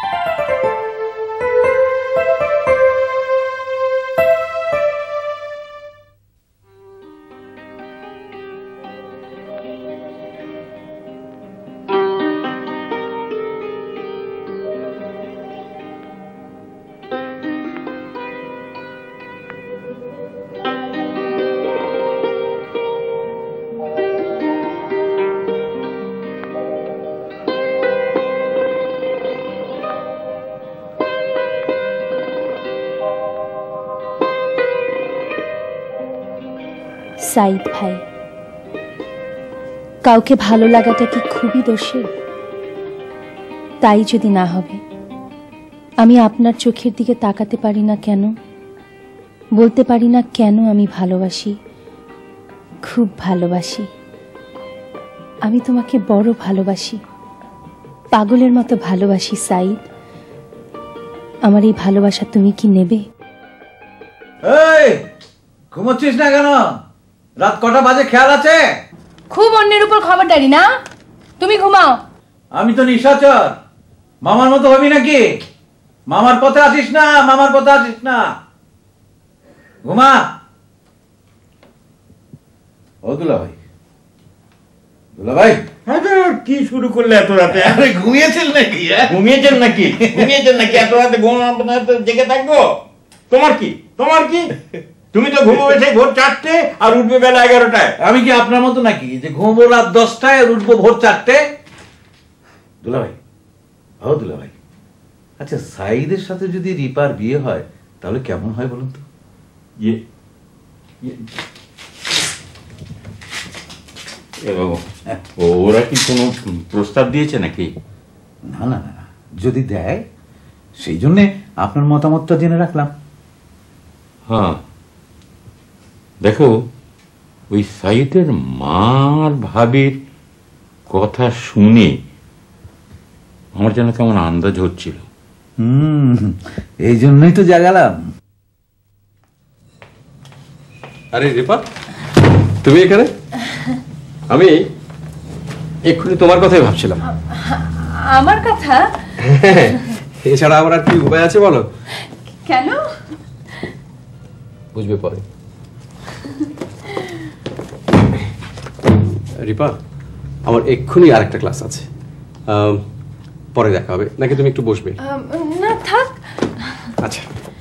সাইদ ভাই, কাউকে ভালো লাগাটা কি খুবই দোষের? তাই যদি না হবে, আমি আপনার চোখের দিকে তাকাতে পারি না কেন? বলতে পারি না কেন আমি ভালোবাসি, খুব ভালোবাসি। আমি তোমাকে বড় ভালোবাসি, পাগলের মতো ভালোবাসি সাইদ। আমার এই ভালোবাসা তুমি কি নেবে? এই, ঘুমোচ্ছিস না কেন? রাত কটা বাজে খেয়াল আছে? খুব অন্যের উপর খবরদারি না, তুমি ঘুমাও। আমি তো নিশাচর, মামার মতো হবি নাকি? মামার পথে আসিস না, মামার পথে আসিস না। ঘুমা। ও দুলা ভাই, দুলা ভাই, কি শুরু করলে এত রাতে? আরে ঘুমিয়েছেন নাকি? ঘুমিয়েছেন নাকি? ঘুমিয়েছেন নাকি? এত রাতে ঘুম আপনার জেগে থাকবো? তোমার কি? তোমার কি? তুমি তো ঘুমোবে সেই ভোর 4টে আর উঠবে বেলা 11টায়। আমি কি আপনার মতো নাকি যে ঘুমবো রাত 10টায় আর উঠবো ভোর 4টে? দুলা ভাই, ও দুলা ভাই, আচ্ছা সাইদের সাথে যদি রিপার বিয়ে হয় তাহলে কেমন হয় বলুন তো? ওরা কি কোনো প্রস্তাব দিয়েছে নাকি? না না না, যদি দেয় সেই জন্যে আপনার মতামতটা জেনে রাখলাম। হ্যাঁ দেখো, ওই সাইদের মার ভাবির কথা শুনে আমার যেন কেমন আন্দাজ হচ্ছিল। এই জন্যই তো জাগালাম। আরে রিপা, তুমি এখানে? আমি এক্ষুনি তোমার কথাই ভাবছিলাম। আমার কথা? এছাড়া আমার আর কি উপায় আছে বলো? কেন? বুঝবে পরে। রিপা, আমার এক্ষুনি আর একটা ক্লাস আছে, পরে দেখা হবে, নাকি তুমি একটু বসবে? না থাক। আচ্ছা।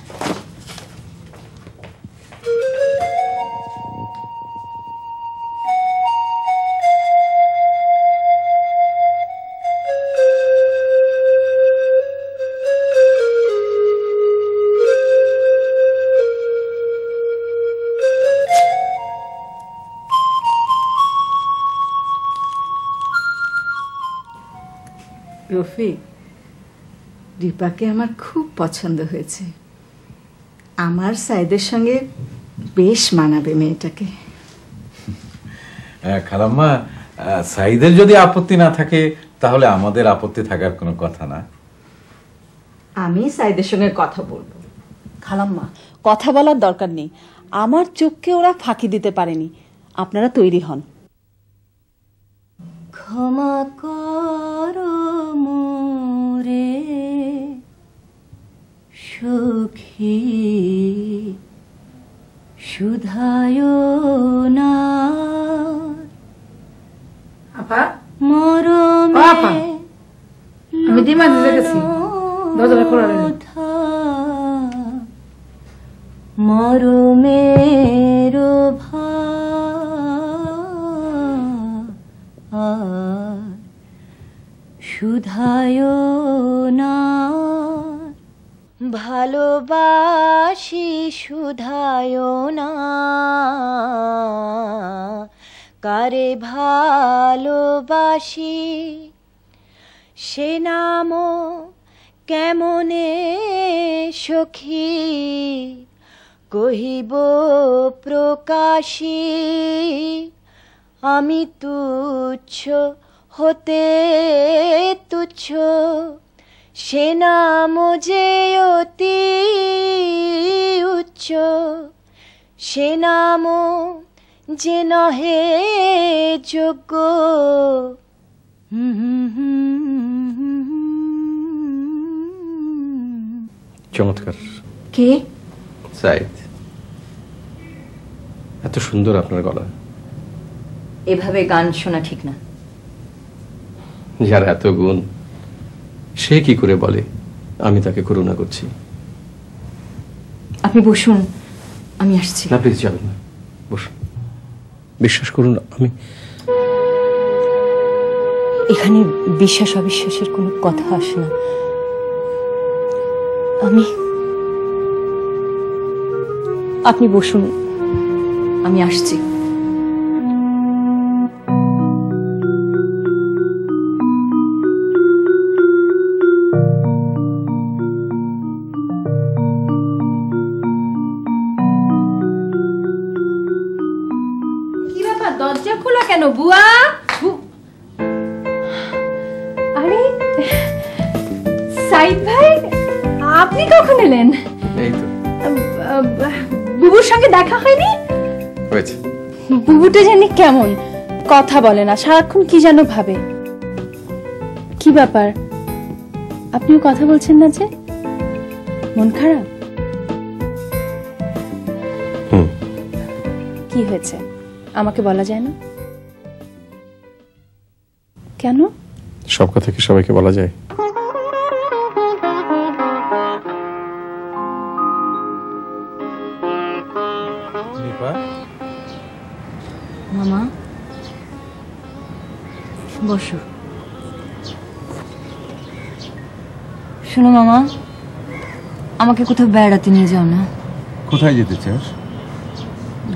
রফিক, রিপাকে আমার খুব পছন্দ হয়েছে। আমার সাইদের সঙ্গে বেশ মানাবে মেয়েটাকে। খালাম্মা, সাইদের যদি আপত্তি না থাকে তাহলে আমাদের আপত্তি থাকার কোনো কথা না। আমি সাইদের সঙ্গে কথা বলবো। খালাম্মা, কথা বলার দরকার নেই, আমার চোখকে ওরা ফাঁকি দিতে পারেনি। আপনারা তৈরি হন। ক্ষমা করো মোরে সখী, শুধায় না আপা। মরমে। আপা, আমি ডিমা দিতে গেছি, দরজাটা খোলা রইল। মরমের শুধায় না, ভালোবাসি শুধায় না, কারে ভালোবাসি সে নাম কেমনে সখী, কহিব প্রকাশী, আমি তুচ্ছ হতে তুচ্ছ, সে নাম যে অতি উচ্চ, সে নাম যে নহে যোগ্য। চমৎকার। কে? সাইদ। এত সুন্দর আপনার গলা। এভাবে গান শোনা ঠিক না। যার এত গুণ সে কি করে বলে আমি তাকে করুণা করছি? আপনি বসুন, আমি আসছি। না প্লিজ যাবেন না, বসুন। বিশ্বাস করুন, আমি এখানে বিশ্বাস অবিশ্বাসের কোনো কথা আসে না। আপনি বসুন, আমি আসছি। কি ব্যাপার, দরজা খোলা কেন বুয়া? আরে সাইদ ভাই, আপনি কখন এলেন? এই তো বুবুর সঙ্গে দেখা হয়নি? হয়েছে। বুবুটা জানি কেমন, কথা বলে না, সারাক্ষণ কি যেন ভাবে। কি ব্যাপার, আপনিও কথা বলছেন না যে? মন খারাপ? কি হয়েছে আমাকে বলা যায় না কেন? সব কথা কি সবাইকে বলা যায়? মামা বসো। শোনো মামা, আমাকে কোথাও বেড়াতে নিয়ে যাও না। কোথায় যেতে চাস?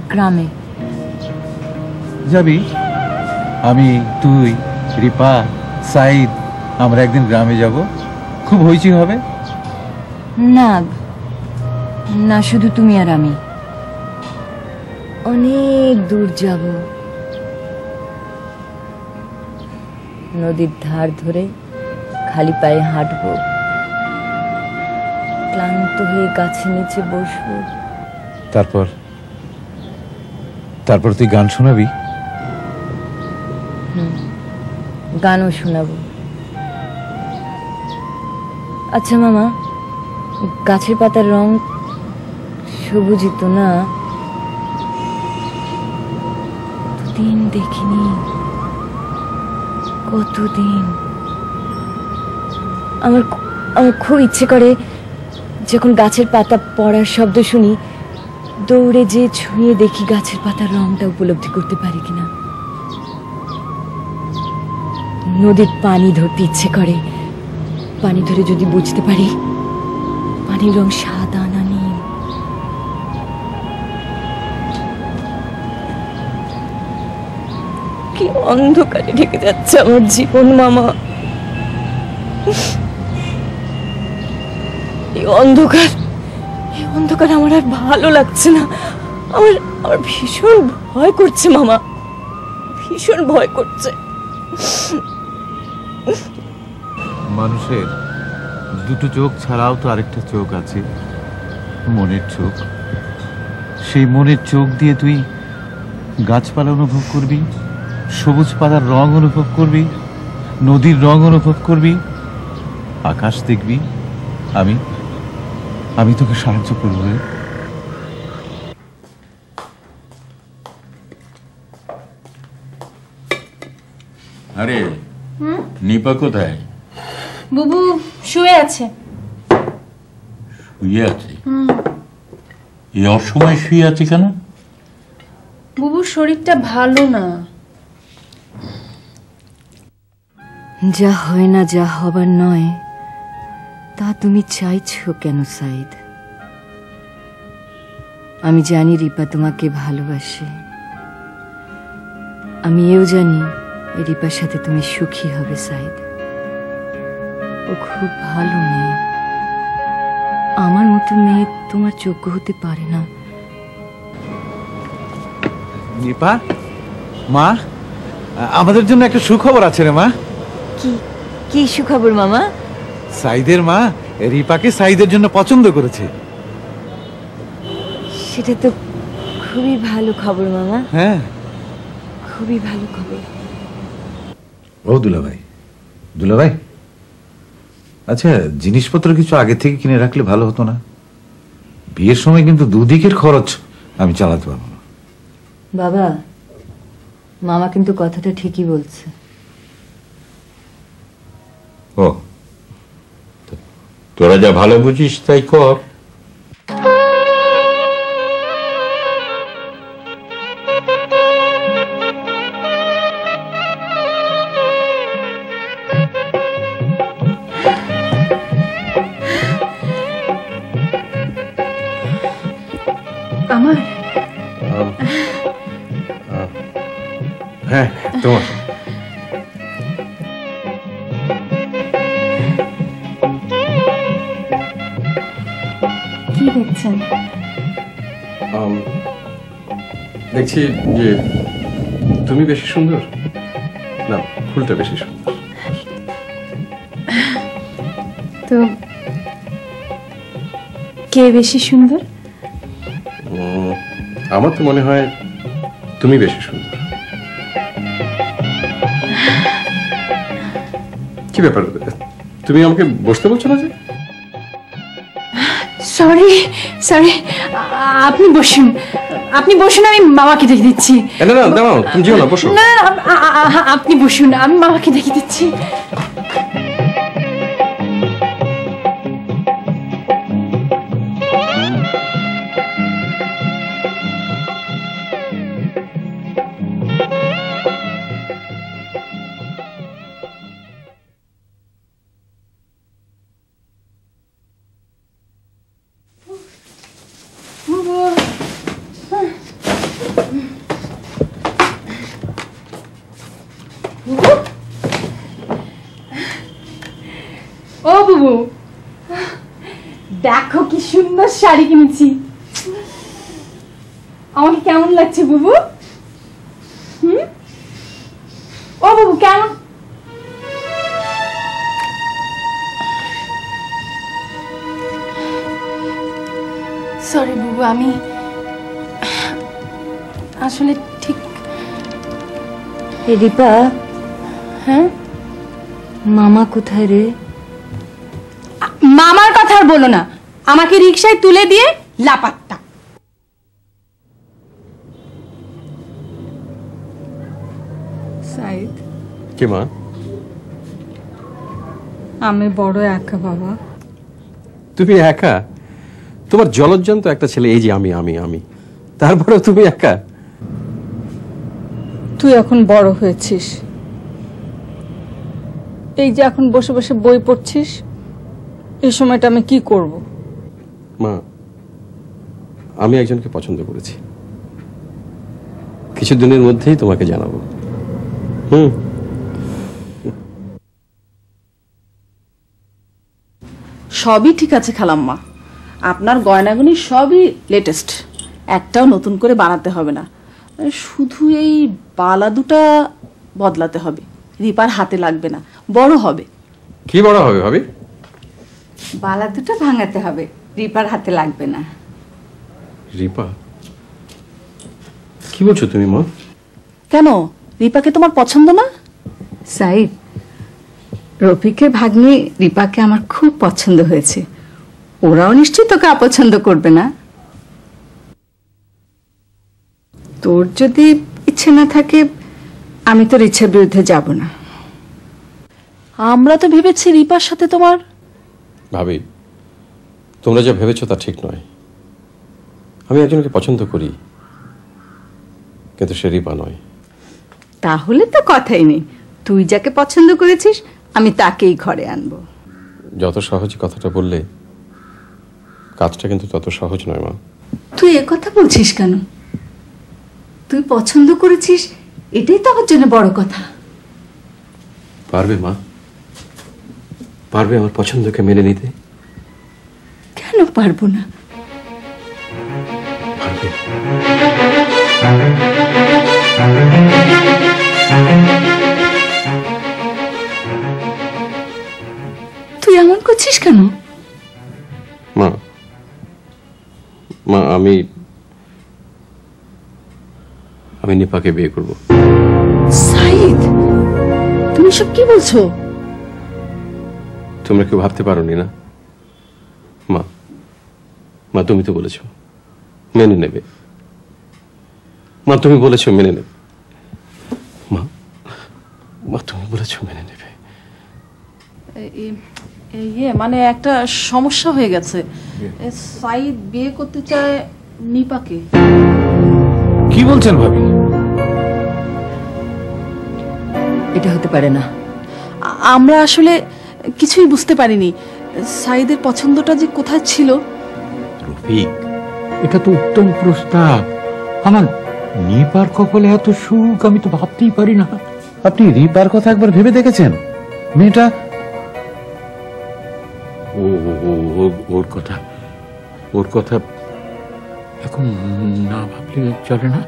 গ্রামে। যাবি? আমি, তুই, রিপা, সাইদ আমরা একদিন গ্রামে যাব, খুব হইচই হবে। না না, শুধু তুমি আর আমি। অনেক দূর যাব, নদীর ধার ধরে খালি পায়ে হাঁটবো, ক্লান্ত হয়ে গাছের নিচে বসবো। তারপর তারপর তুই গান শোনাবি? গানও শোনাবো। আচ্ছা মামা, গাছের পাতার রং সবুজই তো না? কতদিন দেখিনি, কতদিন। আমার খুব ইচ্ছে করে যখন গাছের পাতা পড়ার শব্দ শুনি দৌড়ে যে ছুঁয়ে দেখি গাছের পাতার রংটা উপলব্ধি করতে পারি কিনা। নদীর পানি ধরতে ইচ্ছে করে, পানি ধরে যদি বুঝতে পারি পানির রং সাদা না নীল। কি অন্ধকারে ঢেকে যাচ্ছে আমার জীবন মামা। এই অন্ধকার আমার আর ভালো লাগছে না। আমার ভীষণ ভয় করছে মামা, ভীষণ ভয় করছে। মানুষের দুটো চোখ ছাড়াও তো আরেকটা চোখ আছে, মনের চোখ। সেই মনের চোখ দিয়ে তুই গাছপালা অনুভব করবি, সবুজ পাতার রং অনুভব করবি, নদীর রং অনুভব করবি, আকাশ দেখবি। আমি তোকে সাহায্য করবো। আরে নিপা কোথায়? বুবু শুয়ে আছে। শুয়ে আছে? এই অসময় শুয়ে আছে কেন? বুবুর শরীরটা ভালো না। যা হয় না, যা হবার নয়, তা তুমি চাইছো কেন সাইদ? আমি জানি রিপা তোমাকে ভালোবাসে, আমি এও জানি রিপার সাথে তুমি সুখী হবে সাইদ। ও খুব ভালো মেয়ে, আমার মতো মেয়ে তোমার যোগ্য হতে পারে না। নিপা, মা, আমাদের জন্য একটা সুখবর আছে রে মা। কি সুখবর মামা? সাইদের মা রিপাকে সাইদের জন্য পছন্দ করেছে। সেটা তো খুবই ভালো খবর মামা। হ্যাঁ, খুবই ভালো খবর। ও দুলাভাই, আচ্ছা জিনিসপত্র কিছু আগে থেকে কিনে রাখলে ভালো হতো না? বিয়ের সময় কিন্তু দুদিকের খরচ আমি চালাতে পারবো না। বাবা, মামা কিন্তু কথাটা ঠিকই বলছে। ও, তোরা যা ভালো বুঝিস তাই কর। আমার হ্যাঁ তোমার। কি দেখছেন? দেখছি যে তুমি বেশি সুন্দর না, ফুলটা বেশি সুন্দর। তো কে বেশি সুন্দর? আমার তো মনে হয় তুমি বেশি সুন্দর। কি ব্যাপার, তুমি আমাকে বসতে বলছো না যে? সরি, আপনি বসুন, আমি মামাকে দেখে দিচ্ছি। না না দাঁড়াও, তুমি যেও না, বসো। না আপনি বসুন, আমি মামাকে দেখে দিচ্ছি। ও বুবু, দেখো কি সুন্দর শাড়ি কিনেছি। আমাকে কেমন লাগছে বুবু? ও বুবু কেমন? সরি বুবু, আমি আসলে ঠিক। রিপা, হ্যাঁ মামা কোথায় রে? মামার কথা আর বলো না, আমাকে রিকশায় তুলে দিয়ে লাপাত্তা। সাইদ, কি মা? আমি বড় একা বাবা। তুমি একা? তোমার জলজ্জান্ত একটা ছেলে, এই যে আমি আমি আমি, তারপরেও তুমি একা? তুই এখন বড় হয়েছিস, এই যে এখন বসে বসে বই পড়ছিস, এই সময়টা আমি কি করব? মা, আমি একজনকে পছন্দ করেছি, কিছুদিনের মধ্যেই তোমাকে জানাবো। সবই ঠিক আছে খালাম্মা, আপনার গয়নাগুনি সবই লেটেস্ট, একটাও নতুন করে বানাতে হবে না, শুধু এই বালা দুটা বদলাতে হবে, রিপার হাতে লাগবে না, বড় হবে। কি বড় হবে ভাবি? বালা দুটো ভাঙাতে হবে, রিপার হাতে লাগবে না। রিপা, কি বলছো তুমি মা? কেন, রিপাকে তোমার পছন্দ না? সাইদ, রফিকের ভাগ্নি রিপাকে আমার খুব পছন্দ হয়েছে, ওরাও নিশ্চয়ই তোকে অপছন্দ করবে না। তোর যদি ইচ্ছে না থাকে, আমি তোর ইচ্ছার বিরুদ্ধে যাব না। আমরা তো ভেবেছি রিপার সাথে তোমার। ভাবি, তোমরা যা ভেবেছো তা ঠিক নয়। আমি একজনকে পছন্দ করি, কিন্তু সে রিপা নয়। তাহলে তো কথাই নেই, তুই যাকে পছন্দ করেছিস আমি তাকেই ঘরে আনবো। যত সহজ কথাটা বললে, কাজটা কিন্তু তত সহজ নয় মা। তুই কথা বলছিস কেন? তুই পছন্দ করেছিস, এটাই তো আমার জন্য বড় কথা। পারবে মা? পারবে আমার পছন্দকে মেনে নিতে? কেন পারবো না? পারবে। তুই এমন করছিস কেন? মা, মা আমি নিপাকে বিয়ে করব। সাইদ, তুমি সব কি বলছো? তোমরা কেউ ভাবতে পারোনি না? মা, মা তুমি তো বলেছো মেনে নেবে। মা তুমি বলেছো মেনে নেবে। মা, মা তুমি বলেছো মেনে নেবে। মানে একটা সমস্যা হয়ে গেছে, সাইদ বিয়ে করতে চায় নিপাকে। কি বলছেন ভাবি? এটা হতে পারে না। আমরা আসলে কিছুই বুঝতে পারিনি, সাইদের পছন্দটা যে কোথায় ছিল। রফিক, এটা তো উত্তম প্রস্তাব। আমার নিপার কপালে এত সুখ আমি তো ভাবতেই পারি না। আপনি রিপার কথা একবার ভেবে দেখেছেন? মেয়েটা ওর কথা এখন না ভাবলে চলে না।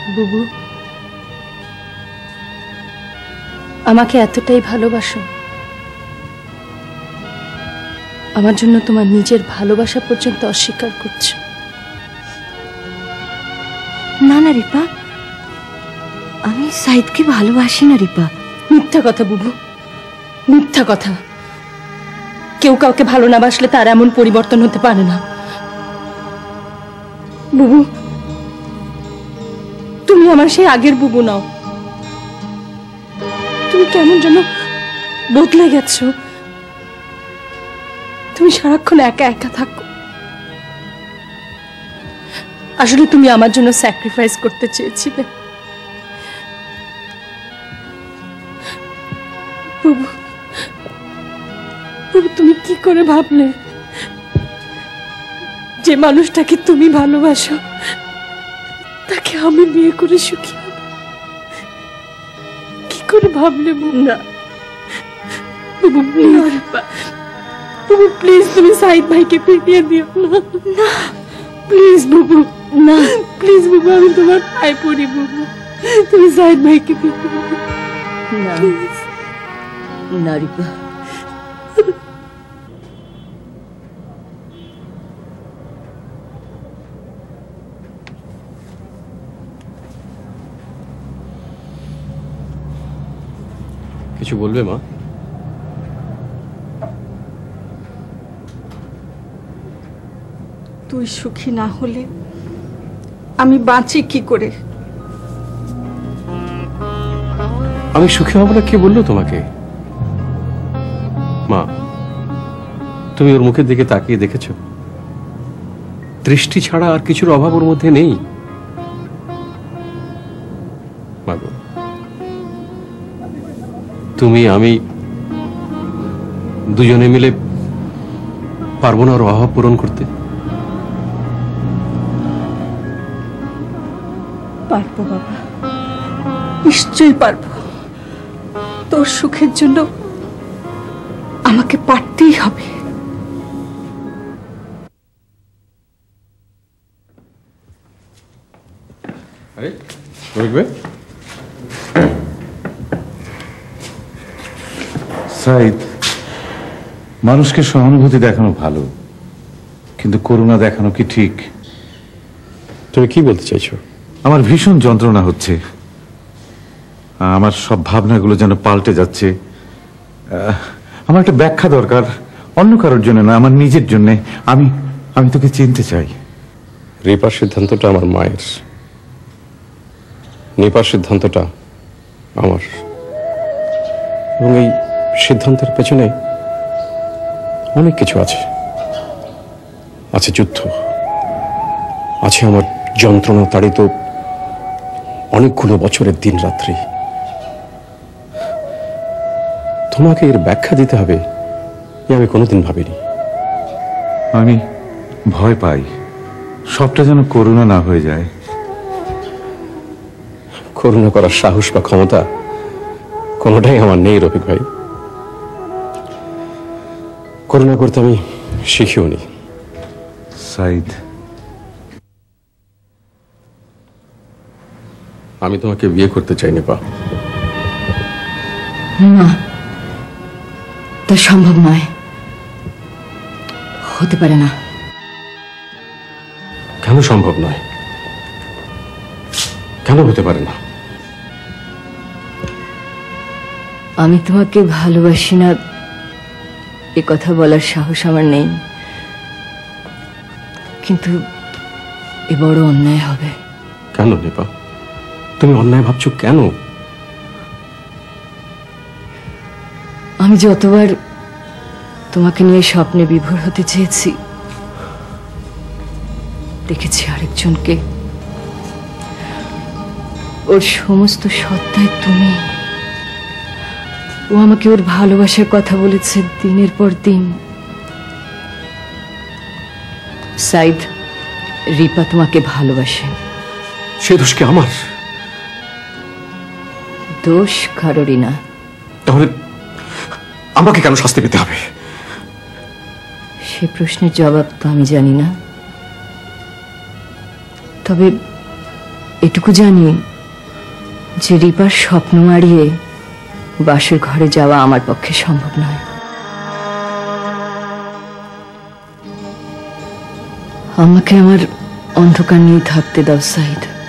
বুবু, আমাকে এতটাই ভালোবাসো, আমার জন্য তোমার নিজের ভালোবাসা পর্যন্ত অস্বীকার করছো? না না রিপা, আমি সাইদকে ভালোবাসি না রিপা। মিথ্যা কথা বুবু, মিথ্যা কথা। কেউ কাউকে ভালো না বাসলে তার এমন পরিবর্তন হতে পারে না। বুবু, তুমি আমার সেই আগের বুবু নাও। তুমি কেমন যেন বদলে গেছো। তুমি সারাক্ষণ একা একা থাকো। আসলে তুমি আমার জন্য স্যাক্রিফাইস করতে চেয়েছিলে। বুবু, বুবু, তুমি কি করে ভাবলে যে মানুষটাকে তুমি ভালোবাসো তাকে আমি বিয়ে করে সুখী হব? কি করে ভাবলে? না বুবু, বুবু প্লিজ, তুমি সাইদ ভাইকে ফিরিয়ে দিও না। না প্লিজ বুবু, না প্লিজ বুবু, আমি তোমার পায়ে পড়ি বুবু, তুমি সাইদ ভাইকে ফিরিয়ে দিও না। না রিপা, কিছু বলবে মা? তুই সুখী না হলে আমি বাঁচি কি করে? আমি সুখী হব না কে বললো তোমাকে? মা, তুমি ওর মুখের দিকে তাকিয়ে দেখেছো? দৃষ্টি ছাড়া আর কিছুর অভাব ওর মধ্যে নেই। মাগো, তুমি আমি দুজনে মিলে পারবো না ওর অভাব পূরণ করতে? পারবো বাবা, নিশ্চয়ই পারবো। তোর সুখের জন্য আমাকে পারতেই হবে। আরে রবিক, সাইদ, মানুষকে সহানুভূতি দেখানো ভালো, কিন্তু করুণা দেখানো কি ঠিক? তুমি কি বলতে চাইছো? আমার ভীষণ যন্ত্রণা হচ্ছে। আমার সব ভাবনাগুলো যেন পাল্টে যাচ্ছে। আমার একটা ব্যাখ্যা দরকার, অন্য কারোর জন্য না, আমার নিজের জন্য। আমি আমি তোকে চিনতে চাই। রিপার সিদ্ধান্তটা আমার মায়ের, নিপার সিদ্ধান্তটা আমার। এবং এই সিদ্ধান্তের পেছনে অনেক কিছু আছে। আছে যুদ্ধ, আছে আমার যন্ত্রণা তাড়িত অনেকগুলো বছরের দিন রাত্রি। তোমাকে এর ব্যাখ্যা দিতে হবে আমি কোনোদিন ভাবিনি। আমি ভয় পাই সবটা যেন করুণা না হয়ে যায়। করুণা করার সাহস বা ক্ষমতা কোনোটাই আমার নেই রফিক ভাই। করুণা করতে আমি শিখিও নি। সাইদ, আমি তোমাকে বিয়ে করতে চাই নিপা। না, তা সম্ভব নয়, হতে পারে না। কেন সম্ভব নয়? কেন হতে পারে না? আমি তোমাকে ভালোবাসি না এ কথা বলার সাহস আমার নেই, কিন্তু এ বড় অন্যায় হবে। কেন নিপা, তুমি অন্যায় ভাবছো কেন? আমি যতবার তোমাকে নিয়ে স্বপ্নে বিভোর হতে চেয়েছি, দেখেছি আরেকজনকে। ওর সমস্ত সত্তায় তুমি। ও আমাকে ওর ভালোবাসার কথা বলেছে দিনের পর দিন। সাইদ, রিপা তোমাকে ভালোবাসে। সে দোষ কি আমার? দোষ কারোরই না। তাহলে আমাকে কেন শাস্তি পেতে হবে? সে প্রশ্নের জবাব তো আমি জানি না, তবে এটুকু জানি যে রিপার স্বপ্ন মারিয়ে বাসের ঘরে যাওয়া আমার পক্ষে সম্ভব নয়। আমাকে আমার অন্ধকার নিয়ে থাকতে দাও সাইদ।